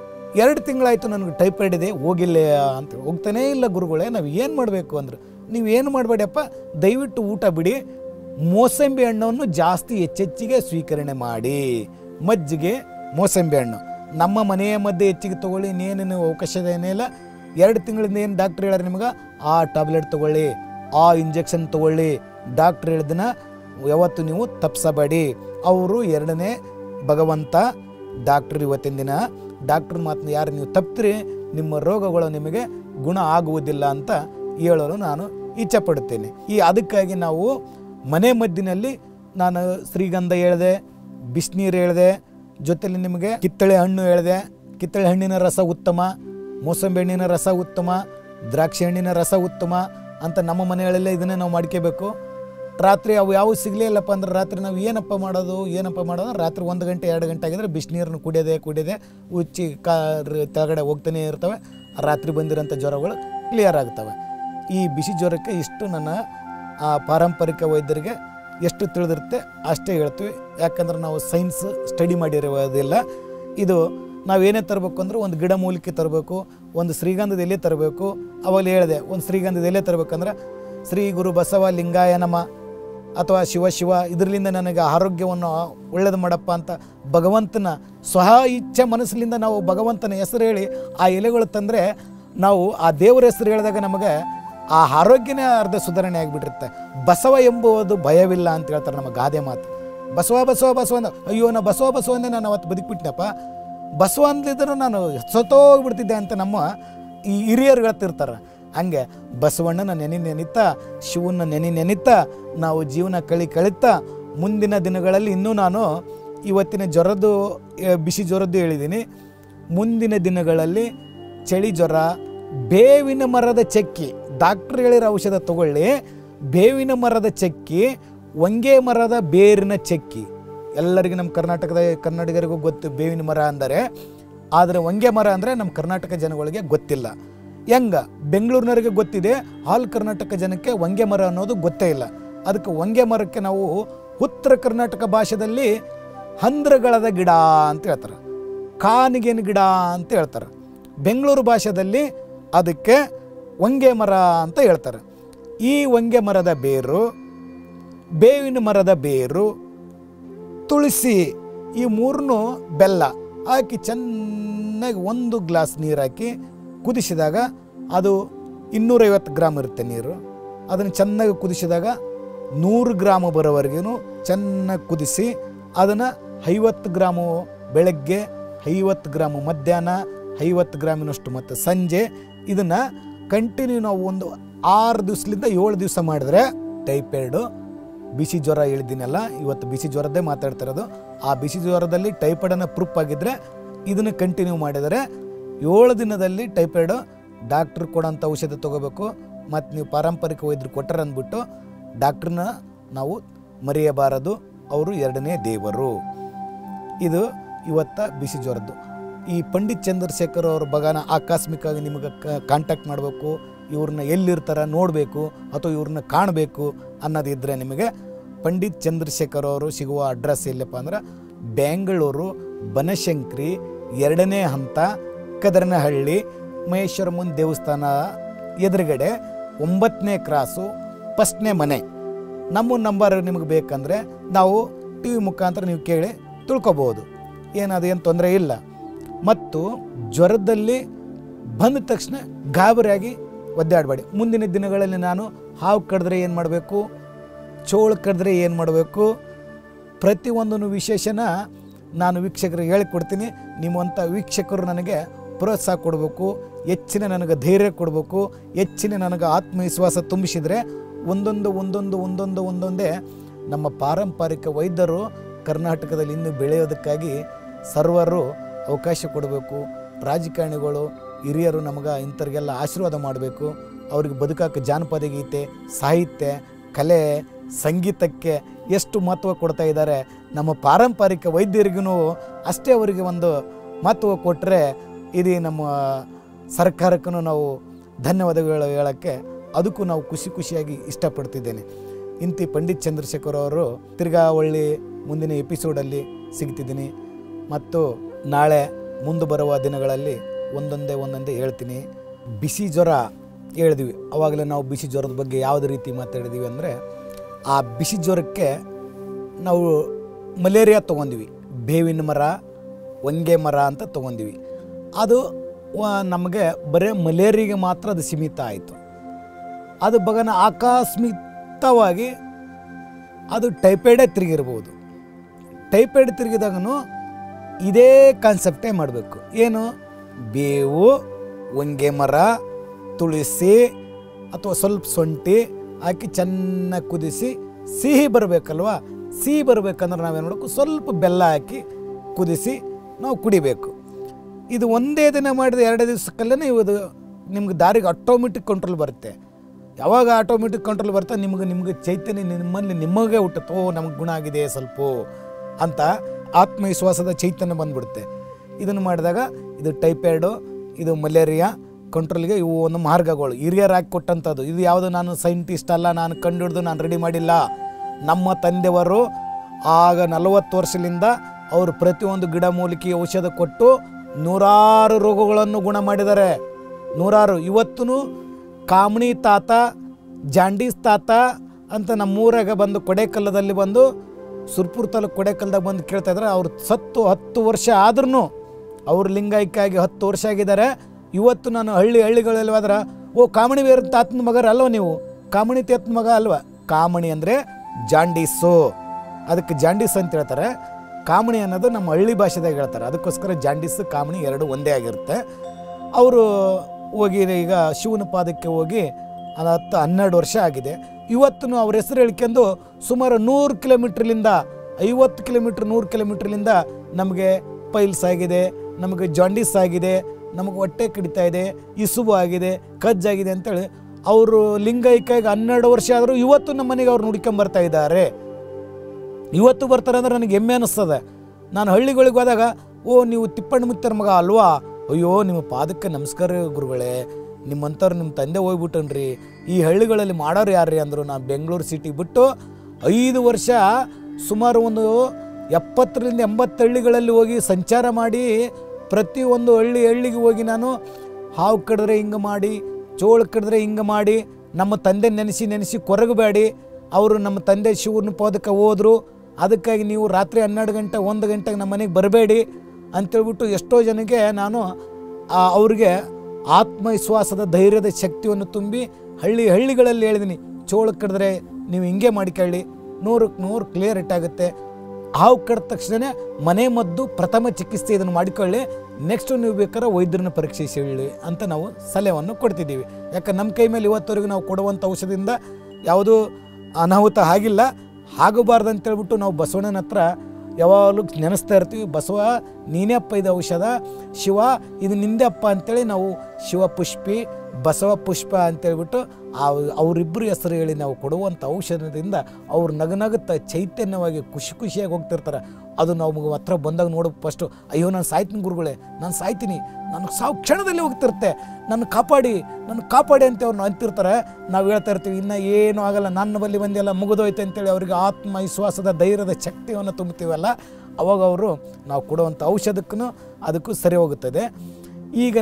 A: 2 ತಿಂಗಳಾಯಿತು ನನಗೆ ಟೈಫಾಯ್ಡ್ ಇದೆ, ಹೋಗಿಲ್ಲ ಅಂತ. ಹೋಗ್ತಾನೇ ಇಲ್ಲ ಗುರುಗಳೇ, ನಾವು ಏನು ಮಾಡಬೇಕು ಅಂದ್ರೆ, ನೀವು ಏನು ಮಾಡಬೇಡಿಯಪ್ಪ, ದಯವಿಟ್ಟು ಊಟ ಬಿಡಿ, ಮೋಸಂಬಿ ಹಣ್ಣನ್ನು ಜಾಸ್ತಿ ಹೆಚ್ಚೆಚ್ಚಿಗೆ ಸ್ವೀಕರಣೆ ಮಾಡಿ. ಮಜ್ಜಿಗೆ, ಮೋಸಂಬಿ ಹಣ್ಣು ನಮ್ಮ ಮನೆಯ ಮಧ್ಯೆ ಹೆಚ್ಚಿಗೆ ತೊಗೊಳ್ಳಿ, ಇನ್ನೇನೇನು ಅವಕಾಶದ ಏನಿಲ್ಲ. 2 ತಿಂಗಳಿಂದ ಏನು ಡಾಕ್ಟ್ರ್ ಹೇಳ್ಯಾರ ನಿಮ್ಗೆ, ಆ ಟ್ಯಾಬ್ಲೆಟ್ ತೊಗೊಳ್ಳಿ, ಆ ಇಂಜೆಕ್ಷನ್ ತೊಗೊಳ್ಳಿ. ಡಾಕ್ಟ್ರ್ ಹೇಳಿದನ್ನ ಯಾವತ್ತು ನೀವು ತಪ್ಪಿಸಬೇಡಿ. ಅವರು 2ನೇ ಭಗವಂತ ಡಾಕ್ಟ್ರ್. ಇವತ್ತಿನ ದಿನ ಡಾಕ್ಟ್ರ್ ಮಾತನ್ನ ಯಾರು ನೀವು ತಪ್ಪಿದ್ರಿ, ನಿಮ್ಮ ರೋಗಗಳು ನಿಮಗೆ ಗುಣ ಆಗುವುದಿಲ್ಲ ಅಂತ ಹೇಳಲು ನಾನು ಇಚ್ಛೆಪಡುತ್ತೇನೆ. ಅದಕ್ಕಾಗಿ ನಾವು ಮನೆ ಮದ್ದಿನಲ್ಲಿ ನಾನು ಶ್ರೀಗಂಧ ಹೇಳಿದೆ, ಬಿಸಿನೀರು ಹೇಳಿದೆ, ಜೊತೆಲಿ ನಿಮಗೆ ಕಿತ್ತಳೆ ಹಣ್ಣು ಹೇಳಿದೆ. ಕಿತ್ತಳೆ ಹಣ್ಣಿನ ರಸ ಉತ್ತಮ, ಮೋಸಂಬಿ ಹಣ್ಣಿನ ರಸ ಉತ್ತಮ, ದ್ರಾಕ್ಷಿ ಹಣ್ಣಿನ ರಸ ಉತ್ತಮ ಅಂತ ನಮ್ಮ ಮನೆಗಳಲ್ಲೇ ಇದನ್ನೇ ನಾವು ಮಾಡ್ಕೋಬೇಕು. ರಾತ್ರಿ ಅವು ಯಾವ ಸಿಗಲೇ ಇಲ್ಲಪ್ಪ ಅಂದ್ರೆ ರಾತ್ರಿ ನಾವು ಏನಪ್ಪ ಮಾಡೋದು ರಾತ್ರಿ 1 ಗಂಟೆ 2 ಗಂಟೆ ಆಗಿದ್ರೆ ಬಿಸಿನೀರನ್ನು ಕುಡಿಯೋದೆ ಉಚ್ಚಿ ಕೆಳಗಡೆ ಹೋಗ್ತಾನೆ ಇರ್ತವೆ. ರಾತ್ರಿ ಬಂದಿರೋಂಥ ಜ್ವರಗಳು ಕ್ಲಿಯರ್ ಆಗ್ತವೆ. ಈ ಬಿಸಿ ಜ್ವರಕ್ಕೆ ಇಷ್ಟು ನನ್ನ ಪಾರಂಪರಿಕ ವೈದ್ಯರಿಗೆ ಎಷ್ಟು ತಿಳಿದಿರುತ್ತೆ ಅಷ್ಟೇ ಹೇಳ್ತೀವಿ. ಯಾಕಂದ್ರೆ ನಾವು ಸೈನ್ಸ್ ಸ್ಟಡಿ ಮಾಡಿರೋದಿಲ್ಲ. ಇದು ನಾವೇನೇ ತರಬೇಕು ಅಂದ್ರೆ ಒಂದು ಗಿಡಮೂಲಿಕೆ ತರಬೇಕು, ಒಂದು ಶ್ರೀಗಂಧದ ಎಲೆ ತರಬೇಕು. ಅವಾಗ ಹೇಳಿದೆ, ಒಂದು ಶ್ರೀಗಂಧದ ಎಲೆ ತರಬೇಕಂದ್ರೆ ಶ್ರೀ ಗುರು ಬಸವ ಲಿಂಗಾಯ ನಮ ಅಥವಾ ಶಿವ ಇದರಿಂದ ನನಗೆ ಆರೋಗ್ಯವನ್ನು ಒಳ್ಳೇದು ಮಾಡಪ್ಪ ಅಂತ ಭಗವಂತನ ಸ್ವಹ ಇಚ್ಛೆ ಮನಸ್ಸಿನಿಂದ ನಾವು ಭಗವಂತನ ಹೆಸರು ಹೇಳಿ ಆ ಎಲೆಗಳು ತಂದರೆ ನಾವು ಆ ದೇವರ ಹೆಸರು ಹೇಳಿದಾಗ ನಮಗೆ ಆ ಆರೋಗ್ಯನೇ ಅರ್ಧ ಸುಧಾರಣೆ ಆಗಿಬಿಟ್ಟಿರುತ್ತೆ. ಬಸವ ಎಂಬುವುದು ಭಯವಿಲ್ಲ ಅಂತ ಹೇಳ್ತಾರೆ ನಮ್ಮ ಗಾದೆ ಮಾತು. ಬಸವ ಅಂದ ಅಯ್ಯೋ ನಾ ಬಸವ ಅಂದೆ ನಾನು ಅವತ್ತು ಬದುಕ್ಬಿಟ್ನಪ್ಪ, ಬಸವ ಅಂದಿದ್ರು ನಾನು ಸತ್ತೋಗ್ಬಿಡ್ತಿದ್ದೆ ಅಂತ ನಮ್ಮ ಈ ಹಿರಿಯರು ಹೇಳ್ತಿರ್ತಾರೆ. ಹಂಗೆ ಬಸವಣ್ಣನ ನೆನಿತಾ ಶಿವನ ನೆನಿತಾ ನಾವು ಜೀವನ ಕಳೀತಾ ಮುಂದಿನ ದಿನಗಳಲ್ಲಿ ಇನ್ನೂ ನಾನು ಇವತ್ತಿನ ಬಿಸಿ ಜ್ವರದ್ದು ಹೇಳಿದ್ದೀನಿ. ಮುಂದಿನ ದಿನಗಳಲ್ಲಿ ಚಳಿ ಜ್ವರ, ಬೇವಿನ ಮರದ ಚಕ್ಕಿ, ಡಾಕ್ಟ್ರ್ ಹೇಳಿರೋ ಔಷಧ ತಗೊಳ್ಳಿ. ಬೇವಿನ ಮರದ ಚಕ್ಕಿ, ಹೊಂಗೆ ಮರದ ಬೇರಿನ ಚಕ್ಕಿ. ಎಲ್ಲರಿಗೂ ನಮ್ಮ ಕನ್ನಡಿಗರಿಗೂ ಗೊತ್ತು ಬೇವಿನ ಮರ ಅಂದರೆ. ಆದರೆ ಹೊಂಗೆ ಮರ ಅಂದರೆ ನಮ್ಮ ಕರ್ನಾಟಕ ಜನಗಳಿಗೆ ಗೊತ್ತಿಲ್ಲ. ಬೆಂಗಳೂರಿನವರಿಗೆ ಗೊತ್ತಿದೆ, ಆಲ್ ಕರ್ನಾಟಕ ಜನಕ್ಕೆ ಹೊಂಗೆ ಮರ ಅನ್ನೋದು ಗೊತ್ತೇ ಇಲ್ಲ. ಅದಕ್ಕೆ ಹೊಂಗೆ ಮರಕ್ಕೆ ನಾವು ಉತ್ತರ ಕರ್ನಾಟಕ ಭಾಷೆಯಲ್ಲಿ ಹಂದ್ರಗಳದ ಗಿಡ ಅಂತ ಹೇಳ್ತಾರೆ, ಕಾನಿಗೆನ ಗಿಡ ಅಂತ ಹೇಳ್ತಾರೆ. ಬೆಂಗಳೂರು ಭಾಷೆಯಲ್ಲಿ ಅದಕ್ಕೆ ಹೊಂಗೆ ಮರ ಅಂತ ಹೇಳ್ತಾರೆ. ಈ ಹೊಂಗೆ ಮರದ ಬೇರು, ಬೇವಿನ ಮರದ ಬೇರು, ತುಳಸಿ ಈ ಮೂರನ್ನು ಬೆಲ್ಲ ಹಾಕಿ ಚೆನ್ನಾಗಿ 1 ಗ್ಲಾಸ್ ನೀರು ಹಾಕಿ ಕುದಿಸಿದಾಗ ಅದು 250 ಗ್ರಾಮ್ ಇರುತ್ತೆ ನೀರು. ಅದನ್ನು ಚೆನ್ನಾಗಿ ಕುದಿಸಿದಾಗ 100 ಗ್ರಾಮ್ ಬರೋವರೆಗೂ ಚೆನ್ನಾಗಿ ಕುದಿಸಿ ಅದನ್ನು 50 ಗ್ರಾಮು ಬೆಳಗ್ಗೆ, 50 ಗ್ರಾಮು ಮಧ್ಯಾಹ್ನ, 50 ಗ್ರಾಮಿನಷ್ಟು ಮತ್ತು ಸಂಜೆ. ಇದನ್ನು ಕಂಟಿನ್ಯೂ ನಾವು ಒಂದು 6 ದಿವಸದಿಂದ 7 ದಿವಸ ಮಾಡಿದ್ರೆ ಟೈಫಾಯ್ಡು, ಬಿಸಿ ಜ್ವರ ಹೇಳಿದ್ದೀನಲ್ಲ ಇವತ್ತು ಬಿಸಿ ಜ್ವರದ್ದೇ ಮಾತಾಡ್ತಾ ಇರೋದು. ಆ ಬಿಸಿ ಜ್ವರದಲ್ಲಿ ಟೈಫಾಯ್ಡನ್ನು ಪ್ರೂಫ್ ಆಗಿದ್ದರೆ ಇದನ್ನು ಕಂಟಿನ್ಯೂ ಮಾಡಿದರೆ 7 ದಿನದಲ್ಲಿ ಟೈಫಾಯ್ಡು ಡಾಕ್ಟ್ರ್ ಕೊಡೋಂಥ ಔಷಧ ತೊಗೋಬೇಕು. ಮತ್ತು ನೀವು ಪಾರಂಪರಿಕ ವೈದ್ಯರು ಕೊಟ್ಟರೆ ಅಂದ್ಬಿಟ್ಟು ಡಾಕ್ಟ್ರನ್ನ ನಾವು ಮರೆಯಬಾರದು. ಅವರು 2ನೇ ದೇವರು. ಇದು ಇವತ್ತ ಬಿಸಿ ಜ್ವರದ್ದು. ಈ ಪಂಡಿತ್ ಚಂದ್ರಶೇಖರ್ ಅವ್ರ ಬಗಾನ ಆಕಸ್ಮಿಕವಾಗಿ ನಿಮಗೆ ಕಾಂಟ್ಯಾಕ್ಟ್ ಮಾಡಬೇಕು, ಇವ್ರನ್ನ ಎಲ್ಲಿರ್ತಾರೆ ನೋಡಬೇಕು ಅಥವಾ ಇವ್ರನ್ನ ಕಾಣಬೇಕು ಅನ್ನೋದಿದ್ದರೆ ನಿಮಗೆ ಪಂಡಿತ್ ಚಂದ್ರಶೇಖರ್ ಅವರು ಸಿಗುವ ಅಡ್ರೆಸ್ ಎಲ್ಲಪ್ಪ ಅಂದ್ರೆ ಬೆಂಗಳೂರು ಬನಶಂಕರಿ 2ನೇ ಹಂತ, ಕದರನಹಳ್ಳಿ, ಮಹೇಶ್ವರಮ್ಮನ ದೇವಸ್ಥಾನ ಎದುರುಗಡೆ 9ನೇ ಕ್ರಾಸು, 1ನೇ ಮನೆ. ನಮ್ಮ ನಂಬರ್ ನಿಮಗೆ ಬೇಕಂದರೆ ನಾವು TV ಮುಖಾಂತರ ನೀವು ಕೇಳಿ ತಿಳ್ಕೊಬೋದು, ಅದೇನು ತೊಂದರೆ ಇಲ್ಲ. ಮತ್ತು ಜ್ವರದಲ್ಲಿ ಬಂದ ತಕ್ಷಣ ಗಾಬರಿಯಾಗಿ ಒದ್ದಾಡಬೇಡಿ. ಮುಂದಿನ ದಿನಗಳಲ್ಲಿ ನಾನು ಹಾವು ಕಡಿದ್ರೆ ಏನು ಮಾಡಬೇಕು, ಚೋಳು ಕಡಿದ್ರೆ ಏನು ಮಾಡಬೇಕು, ಪ್ರತಿಯೊಂದನ್ನು ವಿಶೇಷನ ನಾನು ವೀಕ್ಷಕರಿಗೆ ಹೇಳಿಕೊಡ್ತೀನಿ. ನಿಮ್ಮಂಥ ವೀಕ್ಷಕರು ನನಗೆ ಪ್ರೋತ್ಸಾಹ ಕೊಡಬೇಕು, ಹೆಚ್ಚಿನ ನನಗೆ ಧೈರ್ಯ ಕೊಡಬೇಕು, ಹೆಚ್ಚಿನ ನನಗೆ ಆತ್ಮವಿಶ್ವಾಸ ತುಂಬಿಸಿದರೆ ಒಂದೊಂದೇ ನಮ್ಮ ಪಾರಂಪರಿಕ ವೈದ್ಯರು ಕರ್ನಾಟಕದಲ್ಲಿ ಇನ್ನೂ ಬೆಳೆಯೋದಕ್ಕಾಗಿ ಸರ್ವರು ಅವಕಾಶ ಕೊಡಬೇಕು. ರಾಜಕಾರಣಿಗಳು ಹಿರಿಯರು ನಮಗೆ ಇಂಥವ್ರಿಗೆಲ್ಲ ಆಶೀರ್ವಾದ ಮಾಡಬೇಕು. ಅವ್ರಿಗೆ ಬದುಕಕ್ಕೆ ಜಾನಪದ ಗೀತೆ, ಸಾಹಿತ್ಯ, ಕಲೆ, ಸಂಗೀತಕ್ಕೆ ಎಷ್ಟು ಮಹತ್ವ ಕೊಡ್ತಾ ಇದ್ದಾರೆ. ನಮ್ಮ ಪಾರಂಪರಿಕ ವೈದ್ಯರಿಗೂ ಅಷ್ಟೇ ಅವರಿಗೆ ಒಂದು ಮಹತ್ವ ಕೊಟ್ಟರೆ ಇದು ನಮ್ಮ ಸರ್ಕಾರಕ್ಕೂ ನಾವು ಧನ್ಯವಾದಗಳು ಹೇಳೋಕ್ಕೆ ಅದಕ್ಕೂ ನಾವು ಖುಷಿಯಾಗಿ ಇಷ್ಟಪಡ್ತಿದ್ದೇನೆ. ಇಂತಿ ಪಂಡಿತ್ ಚಂದ್ರಶೇಖರ್ ಅವರು ತಿರ್ಗಾ ಒಳ್ಳೆ ಮುಂದಿನ ಎಪಿಸೋಡಲ್ಲಿ ಸಿಗ್ತಿದ್ದೀನಿ. ಮತ್ತು ನಾಳೆ ಮುಂದೆ ಬರುವ ದಿನಗಳಲ್ಲಿ ಒಂದೊಂದೇ ಹೇಳ್ತೀನಿ. ಬಿಸಿ ಜ್ವರ ಹೇಳಿದ್ವಿ, ಆವಾಗಲೇ ನಾವು ಬಿಸಿ ಜ್ವರದ ಬಗ್ಗೆ ಯಾವುದೇ ರೀತಿ ಮಾತಾಡಿದ್ವಿ ಅಂದರೆ ಆ ಬಿಸಿ ಜ್ವರಕ್ಕೆ ನಾವು ಮಲೇರಿಯಾ ತೊಗೊಂಡ್ವಿ, ಬೇವಿನ ಮರ, ಹೊಂಗೆ ಮರ ಅಂತ ತೊಗೊಂಡ್ವಿ. ಅದು ನಮಗೆ ಬರೀ ಮಲೇರಿಯಾಗೆ ಮಾತ್ರ ಅದು ಸೀಮಿತ ಆಯಿತು. ಅದು ಬಗನ ಆಕಸ್ಮಿಕವಾಗಿ ಅದು ಟೈಫಾಯ್ಡೇ ತಿರುಗಿರ್ಬೋದು. ಟೈಫಾಯ್ಡ್ ತಿರುಗಿದಾಗೂ ಇದೇ ಕಾನ್ಸೆಪ್ಟೇ ಮಾಡಬೇಕು. ಏನು, ಬೇವು, ಹೊಂಗೆ ಮರ, ತುಳಸಿ, ಅಥವಾ ಸ್ವಲ್ಪ ಶುಂಠಿ ಹಾಕಿ ಚೆನ್ನಾಗಿ ಕುದಿಸಿ ಸಿಹಿ ಬರಬೇಕಲ್ವ, ಸಿಹಿ ಬರಬೇಕಂದ್ರೆ ನಾವೇನು ಮಾಡಬೇಕು, ಸ್ವಲ್ಪ ಬೆಲ್ಲ ಹಾಕಿ ಕುದಿಸಿ ನಾವು ಕುಡಿಬೇಕು. ಇದು ಒಂದೇ ದಿನ ಮಾಡಿದ 2 ದಿವಸಕ್ಕಲ್ಲೇ ಇದು ನಿಮ್ಗೆ ದಾರಿಗೆ ಆಟೋಮೆಟಿಕ್ ಕಂಟ್ರೋಲ್ ಬರುತ್ತೆ. ಯಾವಾಗ ಆಟೋಮೆಟಿಕ್ ಕಂಟ್ರೋಲ್ ಬರುತ್ತೆ ನಿಮಗೆ ಚೈತನ್ಯ ನಿಮಗೆ ಹುಟ್ಟುತ್ತೆ, ಓ ನಮಗೆ ಗುಣ ಆಗಿದೆ ಸ್ವಲ್ಪ ಅಂತ ಆತ್ಮವಿಶ್ವಾಸದ ಚೈತನ್ಯ ಬಂದ್ಬಿಡುತ್ತೆ. ಇದನ್ನು ಮಾಡಿದಾಗ ಇದು ಟೈಫಾಯ್ಡು, ಇದು ಮಲೇರಿಯಾ ಕಂಟ್ರೋಲ್ಗೆ ಇವು ಒಂದು ಮಾರ್ಗಗಳು ಹಿರಿಯರು ಹಾಕಿ ಕೊಟ್ಟಂಥದ್ದು. ಇದು ಯಾವುದು ನಾನು ಸೈಂಟಿಸ್ಟ್ ಅಲ್ಲ, ನಾನು ಕಂಡುಹಿಡಿದು ನಾನು ರೆಡಿ ಮಾಡಿಲ್ಲ. ನಮ್ಮ ತಂದೆಯವರು ಆಗ 40 ವರ್ಷದಿಂದ ಅವರು ಪ್ರತಿಯೊಂದು ಗಿಡ ಮೂಲಿಕೆ ಔಷಧ ಕೊಟ್ಟು ನೂರಾರು ರೋಗಗಳನ್ನು ಗುಣ ಮಾಡಿದ್ದಾರೆ. ನೂರಾರು. ಇವತ್ತು ಕಾಮಣಿ ತಾತ, ಜಾಂಡೀಸ್ ತಾತ ಅಂತ ನಮ್ಮೂರಾಗ ಬಂದು ಕೊಡೇಕಲ್ಲದಲ್ಲಿ ಬಂದು ಸುರ್ಪುರ್ ತಾಲೂಕು ಕೊಡೇಕಲ್ದಾಗ ಬಂದು ಕೇಳ್ತಾ ಇದ್ದಾರೆ. ಅವ್ರು ಸತ್ತು 10 ವರ್ಷ ಆದ್ರೂ ಅವ್ರು ಲಿಂಗಾಯಕಾಗಿ 10 ವರ್ಷ ಆಗಿದ್ದಾರೆ. ಇವತ್ತು ನಾನು ಹಳ್ಳಿಗಳಲ್ಲಿ ಹೋದ್ರೆ, ಓ ಕಾಮಣಿ ಬೇರೆ ತಾತನ ಮಗರ ಅಲ್ವ ನೀವು, ಕಾಮಣಿ ತಾತನ ಮಗ ಅಲ್ವ. ಕಾಮಣಿ ಅಂದರೆ ಜಾಂಡೀಸು, ಅದಕ್ಕೆ ಜಾಂಡೀಸ್ ಅಂತ ಹೇಳ್ತಾರೆ. ಕಾಮಣಿ ಅನ್ನೋದು ನಮ್ಮ ಹಳ್ಳಿ ಭಾಷೆದಾಗ ಹೇಳ್ತಾರೆ. ಅದಕ್ಕೋಸ್ಕರ ಜಾಂಡೀಸು ಕಾಮಣಿ 2 ಒಂದೇ ಆಗಿರುತ್ತೆ. ಅವರು ಹೋಗಿ ಈಗ ಶಿವನ ಪಾದಕ್ಕೆ ಹೋಗಿ 10-12 ವರ್ಷ ಆಗಿದೆ. ಇವತ್ತು ಅವ್ರ ಹೆಸರು ಹೇಳ್ಕೊಂಡು ಸುಮಾರು 100 ಕಿಲೋಮೀಟ್ರ್ಲಿಂದ 50 ಕಿಲೋಮೀಟ್ರ್ 100 ಕಿಲೋಮೀಟ್ರ್ಲಿಂದ ನಮಗೆ ಪೈಲ್ಸ್ ಆಗಿದೆ, ನಮಗೆ ಜಾಂಡೀಸ್ ಆಗಿದೆ, ನಮಗೆ ಹೊಟ್ಟೆ ಕಡಿತಾ ಇದೆ, ಇಸುಬು ಆಗಿದೆ, ಕಜ್ಜಾಗಿದೆ ಅಂತೇಳಿ ಅವರು ಲಿಂಗೈಕ್ಯಾಗಿ 12 ವರ್ಷ ಆದರೂ ಇವತ್ತು ನಮ್ಮ ಮನೆಗೆ ಅವ್ರು ನುಡ್ಕೊಂಬರ್ತಾ ಇದ್ದಾರೆ. ಇವತ್ತು ಬರ್ತಾರೆ ಅಂದ್ರೆ ನನಗೆ ಹೆಮ್ಮೆ ಅನ್ನಿಸ್ತದೆ. ನಾನು ಹಳ್ಳಿಗಳಿಗೆ ಹೋದಾಗ, ಓ ನೀವು ತಿಪ್ಪಣ್ಣ ಮುತ್ತರ ಮಗ ಅಲ್ವಾ, ಅಯ್ಯೋ ನಿಮ್ಮ ಪಾದಕ್ಕೆ ನಮಸ್ಕಾರ ಗುರುಗಳೇ, ನಿಮ್ಮಂಥವ್ರು ನಿಮ್ಮ ತಂದೆ ಹೋಗ್ಬಿಟ್ಟನ್ರಿ, ಈ ಹಳ್ಳಿಗಳಲ್ಲಿ ಮಾಡೋರು ಯಾರ್ರಿ ಅಂದರು. ನಾನು ಬೆಂಗಳೂರು ಸಿಟಿ ಬಿಟ್ಟು 5 ವರ್ಷ ಸುಮಾರು ಒಂದು 70ರಿಂದ 80 ಹಳ್ಳಿಗಳಲ್ಲಿ ಹೋಗಿ ಸಂಚಾರ ಮಾಡಿ, ಪ್ರತಿಯೊಂದು ಹಳ್ಳಿಗೆ ಹೋಗಿ ನಾನು ಹಾವು ಕಡಿದ್ರೆ ಹಿಂಗೆ ಮಾಡಿ, ಚೋಳು ಕಡಿದ್ರೆ ಹಿಂಗೆ ಮಾಡಿ, ನಮ್ಮ ತಂದೆ ನೆನೆಸಿ ಕೊರಗಬೇಡಿ, ಅವರು ನಮ್ಮ ತಂದೆ ಶಿವನ ಪಾದಕ್ಕೆ ಹೋದರು, ಅದಕ್ಕಾಗಿ ನೀವು ರಾತ್ರಿ 12 ಗಂಟೆ 1 ಗಂಟೆಗೆ ನಮ್ಮ ಮನೆಗೆ ಬರಬೇಡಿ ಅಂತೇಳ್ಬಿಟ್ಟು ಎಷ್ಟೋ ಜನಕ್ಕೆ ನಾನು ಅವ್ರಿಗೆ ಆತ್ಮವಿಶ್ವಾಸದ ಧೈರ್ಯದ ಶಕ್ತಿಯನ್ನು ತುಂಬಿ ಹಳ್ಳಿಗಳಲ್ಲಿ ಹೇಳಿದ್ದೀನಿ, ಚೋಳು ಕಡಿದ್ರೆ ನೀವು ಹಿಂಗೆ ಮಾಡಿಕೊಳ್ಳಿ, 100ಕ್ಕೆ 100 ಕ್ಲಿಯರ್ ಇಟ್ಟಾಗುತ್ತೆ. ಹಾವು ಕಡಿದ ತಕ್ಷಣ ಮನೆ ಮದ್ದು ಪ್ರಥಮ ಚಿಕಿತ್ಸೆ ಇದನ್ನು ಮಾಡಿಕೊಳ್ಳಿ, ನೆಕ್ಸ್ಟು ನೀವು ಬೇಕಾದ್ರೆ ವೈದ್ಯರನ್ನ ಪರೀಕ್ಷಿಸಿ ಹೇಳಿ ಅಂತ ನಾವು ಸಲಹೆಯನ್ನು ಕೊಡ್ತಿದ್ದೀವಿ. ಯಾಕೆ ನಮ್ಮ ಕೈ ಮೇಲೆ ಇವತ್ತವರೆಗೂ ನಾವು ಕೊಡುವಂಥ ಔಷಧಿಯಿಂದ ಯಾವುದೂ ಅನಾಹುತ ಆಗಿಲ್ಲ, ಆಗಬಾರ್ದು ಅಂತೇಳ್ಬಿಟ್ಟು ನಾವು ಬಸವಣ್ಣನ ಹತ್ರ ಯಾವಾಗಲೂ ನೆನೆಸ್ತಾ ಇರ್ತೀವಿ. ಬಸವ ನೀನೇ ಅಪ್ಪ ಇದು ಔಷಧ, ಶಿವ ಇದು ನಿಂದೆ ಅಪ್ಪ ಅಂತೇಳಿ ನಾವು ಶಿವ ಪುಷ್ಪಿ ಬಸವ ಪುಷ್ಪ ಅಂತೇಳ್ಬಿಟ್ಟು ಅವರಿಬ್ಬರು ಹೆಸರು ಹೇಳಿ ನಾವು ಕೊಡುವಂಥ ಔಷಧದಿಂದ ಅವ್ರು ನಗನಗುತ್ತಾ ಚೈತನ್ಯವಾಗಿ ಖುಷಿಯಾಗಿ ಹೋಗ್ತಿರ್ತಾರೆ. ಅದು ನಾವು ಹತ್ರ ಬಂದಾಗ ನೋಡೋಕೆ ಫಸ್ಟು, ಅಯ್ಯೋ ನಾನು ಸಾಯ್ತೀನಿ ಗುರುಗಳೇ, ನಾನು ಸಾಯ್ತೀನಿ, ನನಗೆ ಸಾವು ಕ್ಷಣದಲ್ಲಿ ಹೋಗ್ತಿರುತ್ತೆ, ನನ್ನ ಕಾಪಾಡಿ ಅಂತ ಅವ್ರನ್ನ ಅಂತಿರ್ತಾರೆ. ನಾವು ಹೇಳ್ತಾ ಇರ್ತೀವಿ ಇನ್ನೂ ಏನೂ ಆಗಲ್ಲ, ನನ್ನ ಬಳಿ ಬಂದೆಲ್ಲ ಮುಗಿದೋಯ್ತು ಅಂತೇಳಿ ಅವರಿಗೆ ಆತ್ಮವಿಶ್ವಾಸದ ಧೈರ್ಯದ ಶಕ್ತಿಯನ್ನು ತುಂಬ್ತೀವಲ್ಲ, ಅವಾಗ ಅವರು ನಾವು ಕೊಡುವಂಥ ಔಷಧಕ್ಕೂ ಅದಕ್ಕೂ ಸರಿ ಹೋಗುತ್ತದೆ. ಈಗ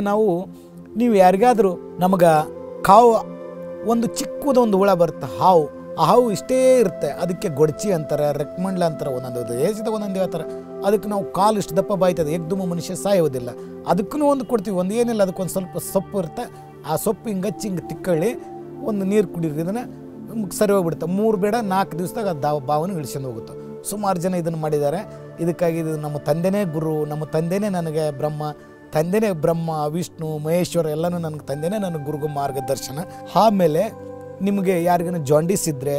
A: ನೀವು ಯಾರಿಗಾದರೂ ನಮಗೆ ಕಾವು ಒಂದು ಚಿಕ್ಕದೊಂದು ಹುಳ ಬರುತ್ತೆ, ಹಾವು, ಆ ಹಾವು ಇಷ್ಟೇ ಇರುತ್ತೆ, ಅದಕ್ಕೆ ಗೊಡ್ಚಿ ಅಂತಾರೆ, ರೆಕ್ಮಂಡ್ಲ ಅಂತಾರೆ, ಒಂದೊಂದು ದೇಶದ ಒಂದೊಂದು ಹೇಳ್ತಾರೆ. ಅದಕ್ಕೆ ನಾವು ಕಾಲು ಇಷ್ಟು ದಪ್ಪ ಬಾಯ್ತದೆ, ಏಕ್ದಮ ಮನುಷ್ಯ ಸಾಯೋದಿಲ್ಲ, ಅದಕ್ಕೂ ಒಂದು ಕೊಡ್ತೀವಿ. ಒಂದು ಏನಿಲ್ಲ, ಅದಕ್ಕೊಂದು ಸ್ವಲ್ಪ ಸೊಪ್ಪು ಇರುತ್ತೆ, ಆ ಸೊಪ್ಪು ಹಿಂಗೆ ತಿಕ್ಕಳ್ಳಿ ಒಂದು ನೀರು ಕುಡೀರಿ, ಇದನ್ನು ಸರಿ ಹೋಗ್ಬಿಡುತ್ತೆ. 3 ಬೇಡ 4 ದಿವಸದಾಗ ಅದು ಬಾವನ್ನು ಇಳಿಸ್ಕೊಂಡು ಹೋಗುತ್ತೆ. ಸುಮಾರು ಜನ ಇದನ್ನು ಮಾಡಿದ್ದಾರೆ. ಇದಕ್ಕಾಗಿ ಇದು ನಮ್ಮ ತಂದೆನೇ ಗುರು, ನಮ್ಮ ತಂದೆನೇ ನನಗೆ ತಂದೆನೇ ಬ್ರಹ್ಮ ವಿಷ್ಣು ಮಹೇಶ್ವರ ಎಲ್ಲನೂ ನನಗೆ ತಂದೆನೇ ನನಗೆ ಗುರುಗು ಮಾರ್ಗದರ್ಶನ. ಆಮೇಲೆ ನಿಮಗೆ ಯಾರಿಗೇನು ಜಾಂಡೀಸ್ ಇದ್ದರೆ,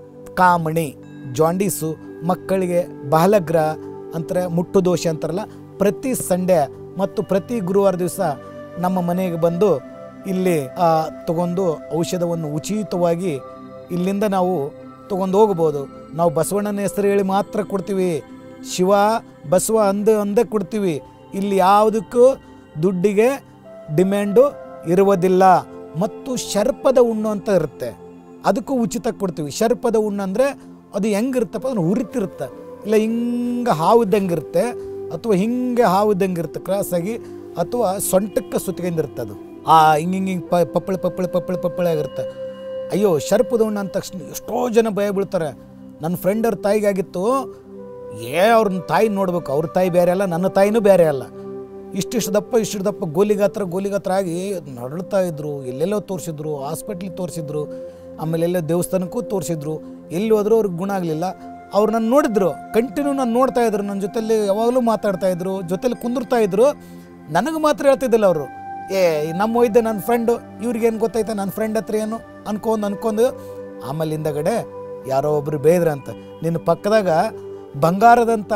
A: ಕಾಮಣಿ ಜಾಂಡೀಸು, ಮಕ್ಕಳಿಗೆ ಬಾಲಗ್ರಹ ಅಂತಾರೆ, ಮುಟ್ಟು ದೋಷ ಅಂತಾರಲ್ಲ, ಪ್ರತಿ ಸಂಡೇ ಮತ್ತು ಪ್ರತಿ ಗುರುವಾರ ದಿವಸ ನಮ್ಮ ಮನೆಗೆ ಬಂದು ಇಲ್ಲಿ ತಗೊಂಡು ಔಷಧವನ್ನು ಉಚಿತವಾಗಿ ಇಲ್ಲಿಂದ ನಾವು ತೊಗೊಂಡು ಹೋಗ್ಬೋದು. ನಾವು ಬಸವಣ್ಣನ ಹೆಸರು ಹೇಳಿ ಮಾತ್ರ ಕೊಡ್ತೀವಿ, ಶಿವ ಬಸವ ಅಂದೇ ಕೊಡ್ತೀವಿ. ಇಲ್ಲಿ ಯಾವುದಕ್ಕೂ ದುಡ್ಡಿಗೆ ಡಿಮ್ಯಾಂಡು ಇರುವುದಿಲ್ಲ. ಮತ್ತು ಶರ್ಪದ ಹುಣ್ಣು ಅಂತ ಇರುತ್ತೆ, ಅದಕ್ಕೂ ಉಚಿತ ಕೊಡ್ತೀವಿ. ಶರ್ಪದ ಹುಣ್ಣು ಅಂದರೆ ಅದು ಹೆಂಗಿರುತ್ತಪ್ಪ, ಅದನ್ನು ಉರಿತಿರುತ್ತೆ, ಇಲ್ಲ ಹಿಂಗೆ ಹಾವಿದ್ದಂಗೆ ಇರುತ್ತೆ, ಅಥವಾ ಹಿಂಗೆ ಹಾವಿದ್ದಂಗೆ ಇರುತ್ತೆ ಕ್ರಾಸಾಗಿ, ಅಥವಾ ಸೊಂಟಕ್ಕೆ ಸುತ್ಕೊಂಡಿರುತ್ತೆ. ಅದು ಹಿಂಗೆ ಪಪ್ಪಳೆ ಆಗಿರುತ್ತೆ. ಅಯ್ಯೋ ಶರ್ಪದ ಹುಣ್ಣು ಅಂದ ತಕ್ಷಣ ಎಷ್ಟೋ ಜನ ಭಯ ಬೀಳ್ತಾರೆ. ನನ್ನ ಫ್ರೆಂಡ್ ಅವ್ರ ತಾಯಿಗಾಗಿತ್ತು, ಅವ್ರನ್ನ ತಾಯಿ ನೋಡ್ಬೇಕು, ಅವ್ರ ತಾಯಿ ಬೇರೆ ಅಲ್ಲ, ನನ್ನ ತಾಯಿನೂ ಬೇರೆ ಅಲ್ಲ. ಇಷ್ಟಿಷ್ಟು ದಪ್ಪ ಗೋಲಿಗಾತ್ರ ಆಗಿ ನರಳ್ತಾ ಇದ್ರು. ಎಲ್ಲೆಲ್ಲೋ ತೋರಿಸಿದ್ರು, ಹಾಸ್ಪಿಟ್ಲಿಗೆ ತೋರಿಸಿದ್ರು, ಆಮೇಲೆ ಎಲ್ಲೋ ದೇವಸ್ಥಾನಕ್ಕೂ ತೋರಿಸಿದ್ರು. ಎಲ್ಲಿ ಹೋದರೂ ಅವ್ರಿಗೆ ಗುಣ ಆಗಲಿಲ್ಲ. ಅವ್ರು ನನ್ನ ನೋಡಿದ್ರು, ಕಂಟಿನ್ಯೂ ನಾನು ನೋಡ್ತಾ ಇದ್ರು, ನನ್ನ ಜೊತೆಲಿ ಯಾವಾಗಲೂ ಮಾತಾಡ್ತಾಯಿದ್ರು, ಜೊತೆಲಿ ಕುಂದಿರ್ತಾಯಿದ್ರು. ನನಗೆ ಮಾತ್ರ ಹೇಳ್ತಿದ್ದಿಲ್ಲ ಅವರು, ನಮ್ಮ ವೈದ್ಯ ನನ್ನ ಫ್ರೆಂಡು, ಇವ್ರಿಗೇನು ಗೊತ್ತೈತೆ ನನ್ನ ಫ್ರೆಂಡ್ ಹತ್ರ ಏನು ಅನ್ಕೊಂಡು ಆಮೇಲೆ ಹಿಂದಗಡೆ ಯಾರೋ ಒಬ್ರು ಬೇದ್ರಂತ, ನಿನ್ನ ಪಕ್ಕದಾಗ ಬಂಗಾರದಂಥ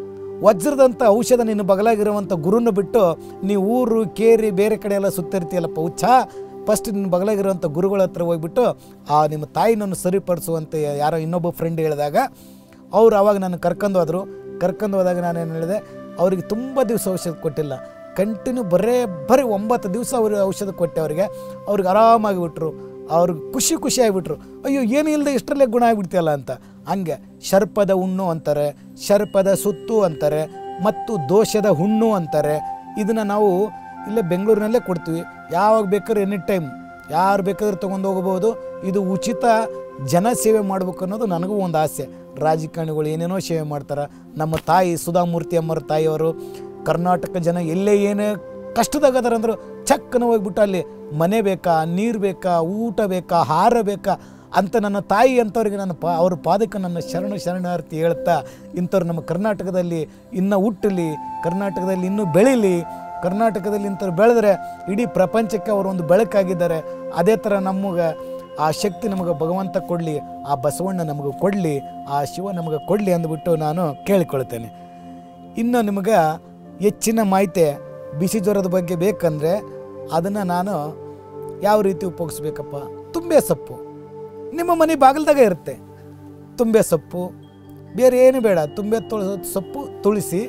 A: ವಜ್ರದಂಥ ಔಷಧ ನಿನ್ನ ಬಗಲಾಗಿರುವಂಥ ಗುರುನ ಬಿಟ್ಟು ನೀವು ಊರು ಕೇರಿ ಬೇರೆ ಕಡೆ ಎಲ್ಲ ಸುತ್ತಿರ್ತೀಯಲ್ಲಪ್ಪ ಹುಚ್ಚ, ಫಸ್ಟ್ ನಿನ್ನ ಬಗಲಾಗಿರುವಂಥ ಗುರುಗಳ ಹತ್ರ ಹೋಗ್ಬಿಟ್ಟು ಆ ನಿಮ್ಮ ತಾಯಿನನ್ನು ಸರಿಪಡಿಸುವಂತೆ ಯಾರೋ ಇನ್ನೊಬ್ಬ ಫ್ರೆಂಡ್ ಹೇಳಿದಾಗ ಅವ್ರು ಆವಾಗ ನಾನು ಕರ್ಕೊಂಡು ಹೋದಾಗ ನಾನೇನು ಹೇಳಿದೆ, ಅವ್ರಿಗೆ ತುಂಬ ದಿವಸ ಔಷಧ ಕೊಟ್ಟಿಲ್ಲ, ಕಂಟಿನ್ಯೂ ಬರೀ 9 ದಿವಸ ಅವರು ಔಷಧ ಕೊಟ್ಟೆ ಅವ್ರಿಗೆ ಆರಾಮಾಗಿಬಿಟ್ರು, ಅವ್ರಿಗೆ ಖುಷಿ ಆಗಿಬಿಟ್ರು. ಅಯ್ಯೋ ಏನು ಇಲ್ಲದೆ ಇಷ್ಟರಲ್ಲೇ ಗುಣ ಆಗಿಬಿಡ್ತೀಯಲ್ಲ ಅಂತ. ಹಂಗೆ ಶರ್ಪದ ಹುಣ್ಣು ಅಂತಾರೆ, ಶರ್ಪದ ಸುತ್ತು ಅಂತಾರೆ, ಮತ್ತು ದೋಷದ ಹುಣ್ಣು ಅಂತಾರೆ. ಇದನ್ನು ನಾವು ಇಲ್ಲೇ ಬೆಂಗಳೂರಿನಲ್ಲೇ ಕೊಡ್ತೀವಿ, ಯಾವಾಗ ಬೇಕಾದ್ರೂ ಎನಿ ಟೈಮ್ ಯಾರು ಬೇಕಾದ್ರೂ ತೊಗೊಂಡು ಹೋಗ್ಬೋದು. ಇದು ಉಚಿತ ಜನ ಸೇವೆ ಮಾಡ್ಬೇಕು ಅನ್ನೋದು ನನಗೂ ಒಂದು ಆಸೆ. ರಾಜಕಾರಣಿಗಳು ಏನೇನೋ ಸೇವೆ ಮಾಡ್ತಾರೆ. ನಮ್ಮ ತಾಯಿ ಸುಧಾಮೂರ್ತಿ ಅಮ್ಮರ ತಾಯಿಯವರು ಕರ್ನಾಟಕ ಜನ ಎಲ್ಲೇ ಏನೇ ಕಷ್ಟದಾಗದಾರ ಅಂದರು ಚಕ್ಕನ ಹೋಗ್ಬಿಟ್ಟು ಅಲ್ಲಿ ಮನೆ ಬೇಕಾ, ನೀರು ಬೇಕಾ, ಊಟ ಬೇಕಾ, ಆಹಾರ ಬೇಕಾ ಅಂತ ನನ್ನ ತಾಯಿ ಅಂಥವ್ರಿಗೆ ನಾನು ಅವ್ರ ಪಾದಕ್ಕೆ ನನ್ನ ಶರಣಾರ್ಥಿ ಹೇಳ್ತಾ, ಇಂಥವ್ರು ನಮ್ಮ ಕರ್ನಾಟಕದಲ್ಲಿ ಇನ್ನೂ ಹುಟ್ಟಲಿ, ಕರ್ನಾಟಕದಲ್ಲಿ ಇನ್ನೂ ಬೆಳೀಲಿ, ಕರ್ನಾಟಕದಲ್ಲಿ ಇಂಥವ್ರು ಬೆಳೆದ್ರೆ ಇಡೀ ಪ್ರಪಂಚಕ್ಕೆ ಅವರು ಒಂದು ಬೆಳಕಾಗಿದ್ದಾರೆ. ಅದೇ ಥರ ನಮಗೆ ಆ ಶಕ್ತಿ ನಮಗೆ ಭಗವಂತ ಕೊಡಲಿ, ಆ ಬಸವಣ್ಣ ನಮಗೆ ಕೊಡಲಿ, ಆ ಶಿವ ನಮಗೆ ಕೊಡಲಿ ಅಂದ್ಬಿಟ್ಟು ನಾನು ಕೇಳಿಕೊಳ್ತೇನೆ. ಇನ್ನು ನಿಮಗೆ ಹೆಚ್ಚಿನ ಮಾಹಿತಿ ಬಿಸಿ ಜ್ವರದ ಬಗ್ಗೆ ಬೇಕಂದರೆ ಅದನ್ನು ನಾನು ಯಾವ ರೀತಿ ಉಪಯೋಗಿಸ್ಬೇಕಪ್ಪ, ತುಂಬೆ ಸೊಪ್ಪು ನಿಮ್ಮ ಮನೆ ಬಾಗಿಲ್ದಾಗ ಇರುತ್ತೆ. ತುಂಬೆ ಸೊಪ್ಪು ಬೇರೆ ಏನು ಬೇಡ, ತುಂಬೆ ಸೊಪ್ಪು ತುಳಸಿ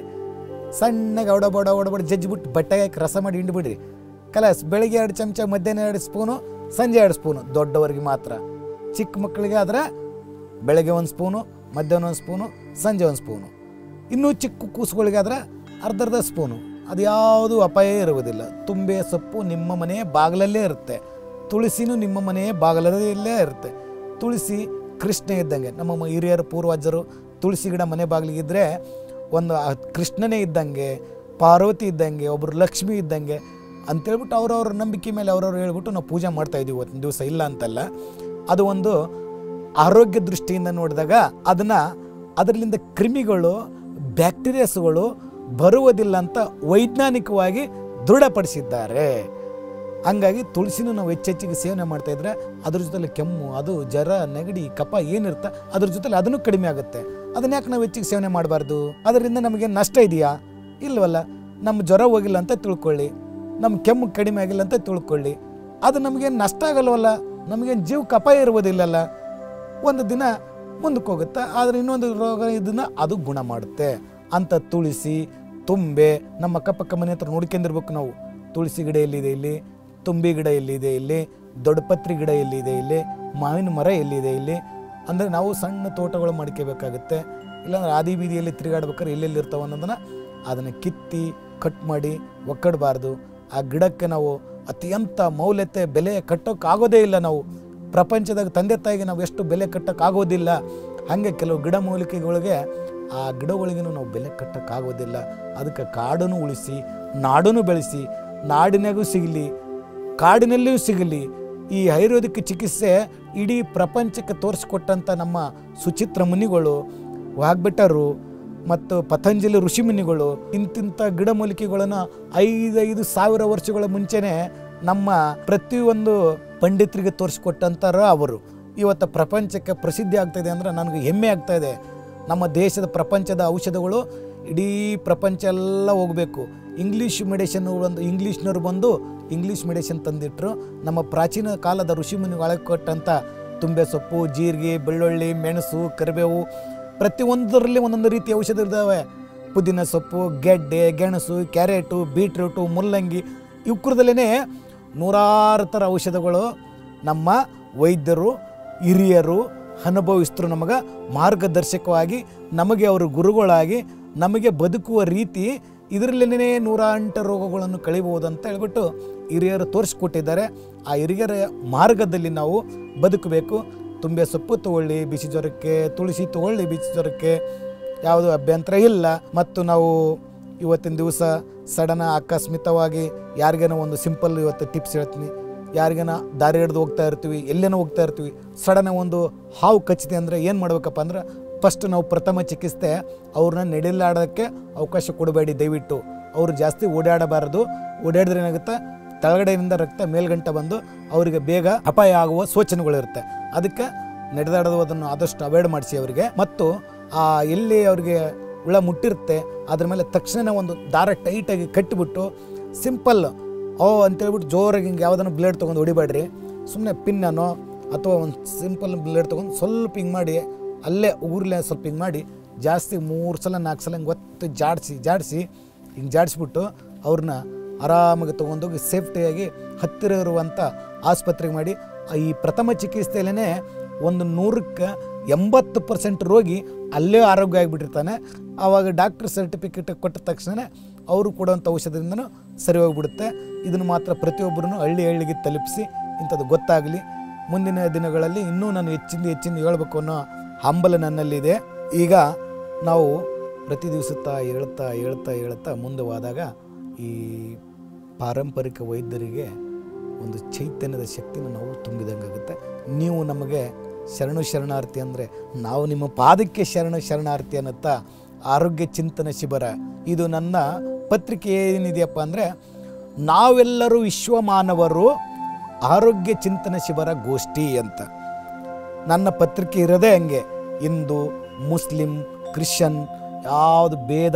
A: ಸಣ್ಣಗೆ ಒಡಬಡ ಜಜ್ಜಿಬಿಟ್ಟು ಬಟ್ಟೆಗೆ ಹಾಕಿ ರಸ ಮಾಡಿ ಹಿಂಡ್ಬಿಡ್ರಿ. ಕಲಾಸ್ ಬೆಳಗ್ಗೆ 2 ಚಮಚ, ಮಧ್ಯಾಹ್ನ 2 ಸ್ಪೂನು, ಸಂಜೆ 2 ಸ್ಪೂನು. ದೊಡ್ಡವರಿಗೆ ಮಾತ್ರ. ಚಿಕ್ಕ ಮಕ್ಕಳಿಗೆ ಆದರೆ ಬೆಳಗ್ಗೆ 1 ಸ್ಪೂನು, ಮಧ್ಯಾಹ್ನ 1 ಸ್ಪೂನು, ಸಂಜೆ 1 ಸ್ಪೂನು. ಇನ್ನೂ ಚಿಕ್ಕ ಕೂಸುಗಳಿಗೆ ಆದರೆ ಅರ್ಧ ಸ್ಪೂನು. ಅದು ಯಾವುದೂ ಅಪಾಯ ಇರುವುದಿಲ್ಲ. ತುಂಬೆ ಸೊಪ್ಪು ನಿಮ್ಮ ಮನೆಯ ಬಾಗಿಲಲ್ಲೇ ಇರುತ್ತೆ, ತುಳಸಿನೂ ನಿಮ್ಮ ಮನೆಯ ಬಾಗಿಲಲ್ಲೇ ಇರುತ್ತೆ. ತುಳಸಿ ಕೃಷ್ಣ ಇದ್ದಂಗೆ, ನಮ್ಮ ಹಿರಿಯರ ಪೂರ್ವಜರು ತುಳಸಿ ಗಿಡ ಮನೆ ಬಾಗಿಲಿಗಿದ್ರೆ ಒಂದು ಕೃಷ್ಣನೇ ಇದ್ದಂಗೆ, ಪಾರ್ವತಿ ಇದ್ದಂಗೆ, ಒಬ್ಬರು ಲಕ್ಷ್ಮಿ ಇದ್ದಂಗೆ ಅಂತೇಳ್ಬಿಟ್ಟು ಅವ್ರವ್ರ ನಂಬಿಕೆ ಮೇಲೆ ಅವ್ರವ್ರು ಹೇಳ್ಬಿಟ್ಟು ನಾವು ಪೂಜೆ ಮಾಡ್ತಾಯಿದ್ದೀವಿ ಇವತ್ತಿನ ದಿವಸ, ಇಲ್ಲ ಅಂತಲ್ಲ. ಅದು ಒಂದು ಆರೋಗ್ಯ ದೃಷ್ಟಿಯಿಂದ ನೋಡಿದಾಗ ಅದರಿಂದ ಕ್ರಿಮಿಗಳು, ಬ್ಯಾಕ್ಟೀರಿಯಾಸ್ಗಳು ಬರುವುದಿಲ್ಲ ಅಂತ ವೈಜ್ಞಾನಿಕವಾಗಿ ದೃಢಪಡಿಸಿದ್ದಾರೆ. ಹಂಗಾಗಿ ತುಳಸಿನೂ ನಾವು ಹೆಚ್ಚೆಚ್ಚಿಗೆ ಸೇವನೆ ಮಾಡ್ತಾಯಿದ್ರೆ ಅದ್ರ ಜೊತೆಲಿ ಕೆಮ್ಮು, ಅದು ಜ್ವರ, ನೆಗಡಿ, ಕಫ ಏನಿರುತ್ತೆ ಅದ್ರ ಜೊತೆಲಿ ಅದನ್ನು ಕಡಿಮೆ ಆಗುತ್ತೆ. ಅದನ್ನ ಯಾಕೆ ನಾವು ಹೆಚ್ಚಿಗೆ ಸೇವನೆ ಮಾಡಬಾರ್ದು? ಅದರಿಂದ ನಮಗೆ ನಷ್ಟ ಇದೆಯಾ? ಇಲ್ವಲ್ಲ. ನಮ್ಮ ಜ್ವರ ಹೋಗಿಲ್ಲ ಅಂತ ತಿಳ್ಕೊಳ್ಳಿ, ನಮ್ಮ ಕೆಮ್ಮು ಕಡಿಮೆ ಆಗಿಲ್ಲ ಅಂತ ತಿಳ್ಕೊಳ್ಳಿ, ಅದು ನಮಗೇನು ನಷ್ಟ ಆಗಲ್ವಲ್ಲ, ನಮಗೇನು ಜೀವಕ್ಕೆ ಅಪಾಯ ಇರುವುದಿಲ್ಲಲ್ಲ. ಒಂದು ದಿನ ಮುಂದಕ್ಕೆ ಹೋಗುತ್ತೆ, ಆದರೆ ಇನ್ನೊಂದು ರೋಗ ಇದನ್ನು ಅದು ಗುಣ ಮಾಡುತ್ತೆ ಅಂತ. ತುಳಸಿ, ತುಂಬೆ ನಮ್ಮ ಅಕ್ಕಪಕ್ಕ ಮನೆ ಹತ್ರ ನೋಡ್ಕೊಂಡಿರ್ಬೇಕು ನಾವು. ತುಳಸಿ ಗಿಡ ಎಲ್ಲಿದೆ ಇಲ್ಲಿ, ತುಂಬಿ ಗಿಡ ಎಲ್ಲಿದೆ ಇಲ್ಲಿ, ದೊಡ್ಡಪತ್ರಿ ಗಿಡ ಎಲ್ಲಿದೆ ಇಲ್ಲಿ, ಮಾವಿನ ಮರ ಎಲ್ಲಿದೆ ಇಲ್ಲಿ. ಅಂದರೆ ನಾವು ಸಣ್ಣ ತೋಟಗಳು ಮಾಡ್ಕೋಬೇಕಾಗುತ್ತೆ. ಇಲ್ಲಾಂದ್ರೆ ಆದಿ ಬೀದಿಯಲ್ಲಿ ತಿರುಗಾಡ್ಬೇಕಾದ್ರೆ ಎಲ್ಲೆಲ್ಲಿರ್ತಾವೆ ಅನ್ನೋದನ್ನು ಅದನ್ನು ಕಿತ್ತಿ ಕಟ್ ಮಾಡಿ ಒಕ್ಕಡಬಾರ್ದು. ಆ ಗಿಡಕ್ಕೆ ನಾವು ಅತ್ಯಂತ ಮೌಲ್ಯತೆ ಬೆಲೆ ಕಟ್ಟೋಕ್ಕಾಗೋದೇ ಇಲ್ಲ. ನಾವು ಪ್ರಪಂಚದಾಗ ತಂದೆ ತಾಯಿಗೆ ನಾವು ಎಷ್ಟು ಬೆಲೆ ಕಟ್ಟೋಕ್ಕಾಗೋದಿಲ್ಲ, ಹಾಗೆ ಕೆಲವು ಗಿಡ ಮೂಲಿಕೆಗಳಿಗೆ ಆ ಗಿಡಗಳಿಗೂ ನಾವು ಬೆಲೆ ಕಟ್ಟೋಕ್ಕಾಗೋದಿಲ್ಲ. ಅದಕ್ಕೆ ಕಾಡನ್ನು ಉಳಿಸಿ, ನಾಡನ್ನು ಬೆಳೆಸಿ, ನಾಡಿನಾಗೂ ಸಿಗಲಿ, ಕಾಡಿನಲ್ಲಿಯೂ ಸಿಗಲಿ. ಈ ಆಯುರ್ವೇದಿಕ್ ಚಿಕಿತ್ಸೆ ಇಡೀ ಪ್ರಪಂಚಕ್ಕೆ ತೋರಿಸ್ಕೊಟ್ಟಂಥ ನಮ್ಮ ಸುಚಿತ್ರ ಮುನಿಗಳು, ವಾಗ್ಭಟರು ಮತ್ತು ಪತಂಜಲಿ ಋಷಿಮುನಿಗಳು ಇಂತಿಂಥ ಗಿಡಮೂಲಿಕೆಗಳನ್ನು 5,000 ವರ್ಷಗಳ ಮುಂಚೆನೇ ನಮ್ಮ ಪ್ರತಿಯೊಂದು ಪಂಡಿತರಿಗೆ ತೋರಿಸ್ಕೊಟ್ಟಂಥರ ಅವರು. ಇವತ್ತು ಪ್ರಪಂಚಕ್ಕೆ ಪ್ರಸಿದ್ಧಿ ಆಗ್ತಾಯಿದೆ ಅಂದರೆ ನನಗೆ ಹೆಮ್ಮೆ ಆಗ್ತಾಯಿದೆ. ನಮ್ಮ ದೇಶದ ಪ್ರಪಂಚದ ಔಷಧಗಳು ಇಡೀ ಪ್ರಪಂಚ ಎಲ್ಲ ಹೋಗಬೇಕು. ಇಂಗ್ಲೀಷ್ನವ್ರು ಬಂದು ಇಂಗ್ಲೀಷ್ ಮೆಡಿಸಿನ್ ತಂದಿಟ್ಟರು. ನಮ್ಮ ಪ್ರಾಚೀನ ಕಾಲದ ಋಷಿಮುನಿಗಳು ಕೊಟ್ಟಂಥ ತುಂಬೆ ಸೊಪ್ಪು, ಜೀರಿಗೆ, ಬೆಳ್ಳುಳ್ಳಿ, ಮೆಣಸು, ಕರಿಬೇವು ಪ್ರತಿಯೊಂದರಲ್ಲಿ ಒಂದೊಂದು ರೀತಿ ಔಷಧ ಇದ್ದಾವೆ. ಪುದೀನ ಸೊಪ್ಪು, ಗೆಡ್ಡೆ, ಗೆಣಸು, ಕ್ಯಾರೆಟು, ಬೀಟ್ರೂಟು, ಮುಲ್ಲಂಗಿ ಇವಕ್ರದಲ್ಲೇ 100 ಥರ ಔಷಧಗಳು ನಮ್ಮ ವೈದ್ಯರು, ಹಿರಿಯರು, ಅನುಭವಿಸ್ತರು ನಮಗೆ ಮಾರ್ಗದರ್ಶಕವಾಗಿ, ನಮಗೆ ಅವರು ಗುರುಗಳಾಗಿ, ನಮಗೆ ಬದುಕುವ ರೀತಿ ಇದರಲ್ಲೇ 108 ರೋಗಗಳನ್ನು ಕಳಿಬಹುದು ಅಂತ ಹೇಳ್ಬಿಟ್ಟು ಹಿರಿಯರು ತೋರಿಸ್ಕೊಟ್ಟಿದ್ದಾರೆ. ಆ ಹಿರಿಯರ ಮಾರ್ಗದಲ್ಲಿ ನಾವು ಬದುಕಬೇಕು. ತುಂಬೆ ಸೊಪ್ಪು ತಗೊಳ್ಳಿ ಬಿಸಿ ಜ್ವರಕ್ಕೆ, ತುಳಸಿ ತಗೊಳ್ಳಿ ಬಿಸಿ ಜ್ವರಕ್ಕೆ, ಯಾವುದೂ ಅಭ್ಯಂತರ ಇಲ್ಲ. ಮತ್ತು ನಾವು ಇವತ್ತಿನ ದಿವಸ ಸಡನ್ ಆಕಸ್ಮಿಕವಾಗಿ ಯಾರಿಗೇನೋ ಒಂದು ಸಿಂಪಲ್ ಇವತ್ತು ಟಿಪ್ಸ್ ಹೇಳ್ತೀನಿ. ಯಾರಿಗೇನ ದಾರಿ ಹಿಡ್ದು ಹೋಗ್ತಾ ಇರ್ತೀವಿ, ಎಲ್ಲೇನೋ ಹೋಗ್ತಾ ಇರ್ತೀವಿ, ಸಡನ್ ಒಂದು ಹಾವು ಕಚ್ಚಿದೆ ಅಂದರೆ ಏನು ಮಾಡ್ಬೇಕಪ್ಪ ಅಂದ್ರೆ ಫಸ್ಟ್ ನಾವು ಪ್ರಥಮ ಚಿಕಿತ್ಸೆ ಅವ್ರನ್ನ ನಡೆಯಲಾಡೋಕ್ಕೆ ಅವಕಾಶ ಕೊಡಬೇಡಿ. ದಯವಿಟ್ಟು ಅವರು ಜಾಸ್ತಿ ಓಡಾಡಬಾರ್ದು. ಓಡಾಡಿದ್ರೆ ಏನಾಗುತ್ತೆ, ತಳಗಡೆಯಿಂದ ರಕ್ತ ಮೇಲ್ಗಂಟ ಬಂದು ಅವರಿಗೆ ಬೇಗ ಅಪಾಯ ಆಗುವ ಸೂಚನೆಗಳಿರುತ್ತೆ. ಅದಕ್ಕೆ ನಡೆದಾಡೋದನ್ನು ಆದಷ್ಟು ಅವಾಯ್ಡ್ ಮಾಡಿಸಿ ಅವರಿಗೆ. ಮತ್ತು ಎಲ್ಲಿ ಅವರಿಗೆ ಹುಳ ಮುಟ್ಟಿರುತ್ತೆ ಅದ್ರ ಮೇಲೆ ತಕ್ಷಣ ಒಂದು ದಾರ ಟೈಟಾಗಿ ಕಟ್ಟಿಬಿಟ್ಟು ಸಿಂಪಲ್ ಅಂತೇಳ್ಬಿಟ್ಟು ಜೋರಾಗಿ ಹಿಂಗೆ ಯಾವುದನ್ನು ಬ್ಲೇಡ್ ತೊಗೊಂಡು ಹೊಡಿಬೇಡ್ರಿ. ಸುಮ್ಮನೆ ಪಿನ್ನೋ ಅಥವಾ ಒಂದು ಸಿಂಪಲ್ ಬ್ಲೇಡ್ ತೊಗೊಂಡು ಸ್ವಲ್ಪ ಹಿಂಗೆ ಮಾಡಿ ಅಲ್ಲೇ ಊರ್ಲೆ ಸ್ವಲ್ಪ ಹಿಂಗೆ ಮಾಡಿ ಜಾಸ್ತಿ 3 ಸಲ 4 ಸಲ ಹಿಂಗೆ ಒತ್ತು ಜಾಡಿಸಿ ಹಿಂಗೆ ಜಾಡಿಸ್ಬಿಟ್ಟು ಅವ್ರನ್ನ ಆರಾಮಾಗಿ ತೊಗೊಂಡೋಗಿ ಸೇಫ್ಟಿಯಾಗಿ ಹತ್ತಿರ ಇರುವಂಥ ಆಸ್ಪತ್ರೆಗೆ ಮಾಡಿ. ಈ ಪ್ರಥಮ ಚಿಕಿತ್ಸೆಯಲ್ಲೇ ಒಂದು 100ಕ್ಕೆ 80% ರೋಗಿ ಅಲ್ಲೇ ಆರೋಗ್ಯ ಆಗಿಬಿಟ್ಟಿರ್ತಾನೆ. ಆವಾಗ ಡಾಕ್ಟ್ರ್ ಸರ್ಟಿಫಿಕೇಟ್ ಕೊಟ್ಟ ತಕ್ಷಣ ಅವರು ಕೊಡುವಂಥ ಔಷಧದಿಂದನೂ ಸರಿ ಹೋಗಿಬಿಡುತ್ತೆ. ಇದನ್ನು ಮಾತ್ರ ಪ್ರತಿಯೊಬ್ಬರೂ ಹಳ್ಳಿಗೆ ತಲುಪಿಸಿ ಇಂಥದ್ದು ಗೊತ್ತಾಗಲಿ. ಮುಂದಿನ ದಿನಗಳಲ್ಲಿ ಇನ್ನೂ ನಾನು ಹೆಚ್ಚಿಂದ ಹೇಳ್ಬೇಕು ಅನ್ನೋ ಹಂಬಲ ನನ್ನಲ್ಲಿದೆ. ಈಗ ನಾವು ಪ್ರತಿ ದಿವಸ ಹೇಳ್ತಾ ಮುಂದೆ ಹೋದಾಗ ಈ ಪಾರಂಪರಿಕ ವೈದ್ಯರಿಗೆ ಒಂದು ಚೈತನ್ಯದ ಶಕ್ತಿನ ನಾವು ತುಂಬಿದಂಗಾಗುತ್ತೆ. ನೀವು ನಮಗೆ ಶರಣಾರ್ಥಿ ಅಂದರೆ ನಾವು ನಿಮ್ಮ ಪಾದಕ್ಕೆ ಶರಣಾರ್ಥಿ ಅನ್ನುತ್ತಾ ಆರೋಗ್ಯ ಚಿಂತನ ಶಿಬಿರ ಇದು ನನ್ನ ಪತ್ರಿಕೆ ಏನಿದೆಯಪ್ಪ ಅಂದರೆ ನಾವೆಲ್ಲರೂ ವಿಶ್ವ ಮಾನವರು ಆರೋಗ್ಯ ಚಿಂತನ ಶಿಬಿರ ಗೋಷ್ಠಿ ಅಂತ. ನನ್ನ ಪತ್ರಿಕೆ ಇರೋದೇ ಹಂಗೆ. ಹಿಂದೂ ಮುಸ್ಲಿಂ ಕ್ರಿಶ್ಚಿಯನ್ ಯಾವುದು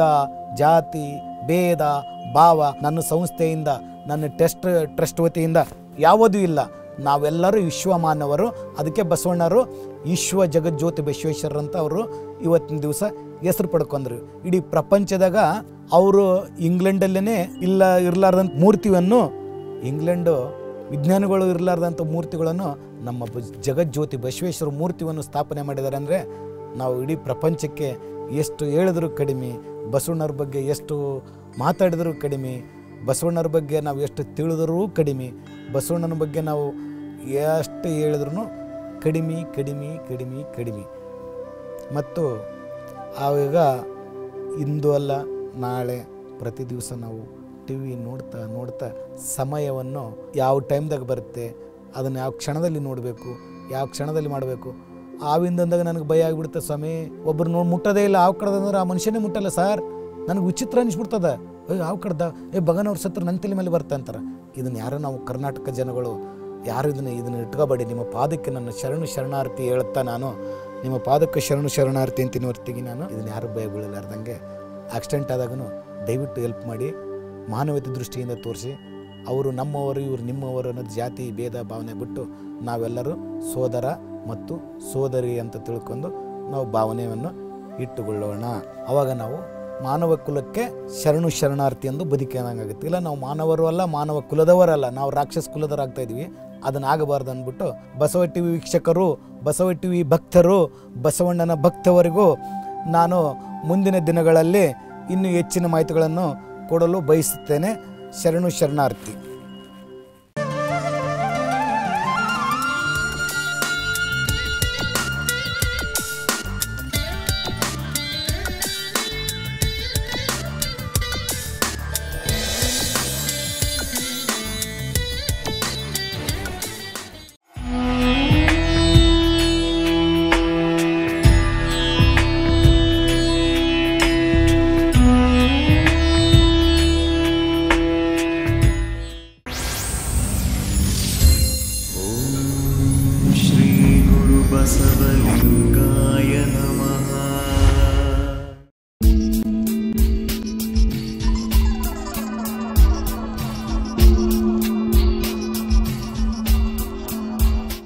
A: ಜಾತಿ ಭೇದ ಭಾವ ನನ್ನ ಸಂಸ್ಥೆಯಿಂದ ನನ್ನ ಟ್ರಸ್ಟ್ ವತಿಯಿಂದ ಯಾವುದೂ ಇಲ್ಲ. ನಾವೆಲ್ಲರೂ ವಿಶ್ವಮಾನವರು. ಅದಕ್ಕೆ ಬಸವಣ್ಣರು ವಿಶ್ವ ಜಗಜ್ಯೋತಿ ಬಸವೇಶ್ವರ ಅಂತ ಅವರು ಇವತ್ತಿನ ದಿವಸ ಹೆಸರು ಪಡ್ಕೊಂಡ್ರು. ಇಡೀ ಪ್ರಪಂಚದಾಗ ಅವರು ಇಂಗ್ಲೆಂಡಲ್ಲೇ ಇರಲಾರ್ದಂಥ ಮೂರ್ತಿಯನ್ನು ಇಂಗ್ಲೆಂಡು ವಿಜ್ಞಾನಿಗಳು ಇರಲಾರ್ದಂಥ ಮೂರ್ತಿಗಳನ್ನು ನಮ್ಮ ಜಗಜ್ಯೋತಿ ಬಸವೇಶ್ವರ ಮೂರ್ತಿಯನ್ನು ಸ್ಥಾಪನೆ ಮಾಡಿದ್ದಾರೆ. ಅಂದರೆ ನಾವು ಇಡೀ ಪ್ರಪಂಚಕ್ಕೆ ಎಷ್ಟು ಹೇಳಿದ್ರು ಕಡಿಮೆ, ಬಸವಣ್ಣರ ಬಗ್ಗೆ ಎಷ್ಟು ಮಾತಾಡಿದರೂ ಕಡಿಮೆ, ಬಸವಣ್ಣರ ಬಗ್ಗೆ ನಾವು ಎಷ್ಟು ತಿಳಿದರೂ ಕಡಿಮೆ, ಬಸವಣ್ಣನ ಬಗ್ಗೆ ನಾವು ಎಷ್ಟು ಹೇಳಿದ್ರೂ ಕಡಿಮೆ. ಮತ್ತು ಆವಾಗ ಇಂದು ಅಲ್ಲ ನಾಳೆ ಪ್ರತಿ ದಿವಸ ನಾವು ಟಿವಿ ನೋಡ್ತಾ ಸಮಯವನ್ನು ಯಾವ ಟೈಮ್ದಾಗ ಬರುತ್ತೆ ಅದನ್ನು ಯಾವ ಕ್ಷಣದಲ್ಲಿ ನೋಡಬೇಕು, ಯಾವ ಕ್ಷಣದಲ್ಲಿ ಮಾಡಬೇಕು. ಆವಿಂದಂದಾಗ ನನಗೆ ಭಯ ಆಗಿಬಿಡುತ್ತೆ. ಸ್ವಾಮಿ ಒಬ್ಬರು ಮುಟ್ಟೋದೇ ಇಲ್ಲ ಹಾವು ಕಡ್ದಂದ್ರೆ ಆ ಮನುಷ್ಯನೇ ಮುಟ್ಟಲ್ಲ ಸರ್. ನನಗೆ ವಿಚಿತ್ರ ಅನಿಸ್ಬಿಡ್ತದೆ. ಹಾವು ಕಡ್ದ ಭಗನವ್ರ ಸತ್ರ ನನ್ನ ತಲೆ ಮೇಲೆ ಬರ್ತಾ ಅಂತಾರೆ. ಇದನ್ನು ಯಾರೋ ನಾವು ಕರ್ನಾಟಕ ಜನಗಳು ಯಾರು ಇದನ್ನು ಇಟ್ಕೋಬೇಡಿ. ನಿಮ್ಮ ಪಾದಕ್ಕೆ ನನ್ನ ಶರಣಾರ್ಥಿ ಹೇಳುತ್ತಾ ನಾನು ನಿಮ್ಮ ಪಾದಕ್ಕೆ ಶರಣಾರ್ಥಿ ಅಂತೀನಿ ಹೊರ್ತಿಗೆ ನಾನು ಇದನ್ನು ಯಾರು ಭಯ ಬೀಳಲಾರ್ದಂಗೆ. ಆಕ್ಸಿಡೆಂಟ್ ಆದಾಗೂ ದಯವಿಟ್ಟು ಹೆಲ್ಪ್ ಮಾಡಿ, ಮಾನವತೆ ದೃಷ್ಟಿಯಿಂದ ತೋರಿಸಿ. ಅವರು ನಮ್ಮವರು ಇವರು ನಿಮ್ಮವರು ಅನ್ನೋದು ಜಾತಿ ಭೇದ ಭಾವನೆ ಬಿಟ್ಟು ನಾವೆಲ್ಲರೂ ಸೋದರ ಮತ್ತು ಸೋದರಿ ಅಂತ ತಿಳ್ಕೊಂಡು ನಾವು ಭಾವನೆಯನ್ನು ಇಟ್ಟುಕೊಳ್ಳೋಣ. ಆವಾಗ ನಾವು ಮಾನವ ಕುಲಕ್ಕೆ ಶರಣಾರ್ಥಿ ಎಂದು ಬದುಕಂಗಾಗುತ್ತೆ. ಇಲ್ಲ ನಾವು ಮಾನವರು ಅಲ್ಲ, ಮಾನವ ಕುಲದವರಲ್ಲ, ನಾವು ರಾಕ್ಷಸ ಕುಲದವರಾಗ್ತಾ ಇದ್ವಿ. ಅದನ್ನು ಆಗಬಾರ್ದು ಅಂದ್ಬಿಟ್ಟು ಬಸವ ಟಿವಿ ವೀಕ್ಷಕರು, ಬಸವ ಟಿವಿ ಭಕ್ತರು, ಬಸವಣ್ಣನ ಭಕ್ತವರಿಗೂ ನಾನು ಮುಂದಿನ ದಿನಗಳಲ್ಲಿ ಇನ್ನೂ ಹೆಚ್ಚಿನ ಮಾಹಿತಿಗಳನ್ನು ಕೊಡಲು ಬಯಸುತ್ತೇನೆ. ಶರಣಾರ್ಥಿ.
B: बसवलिंगाय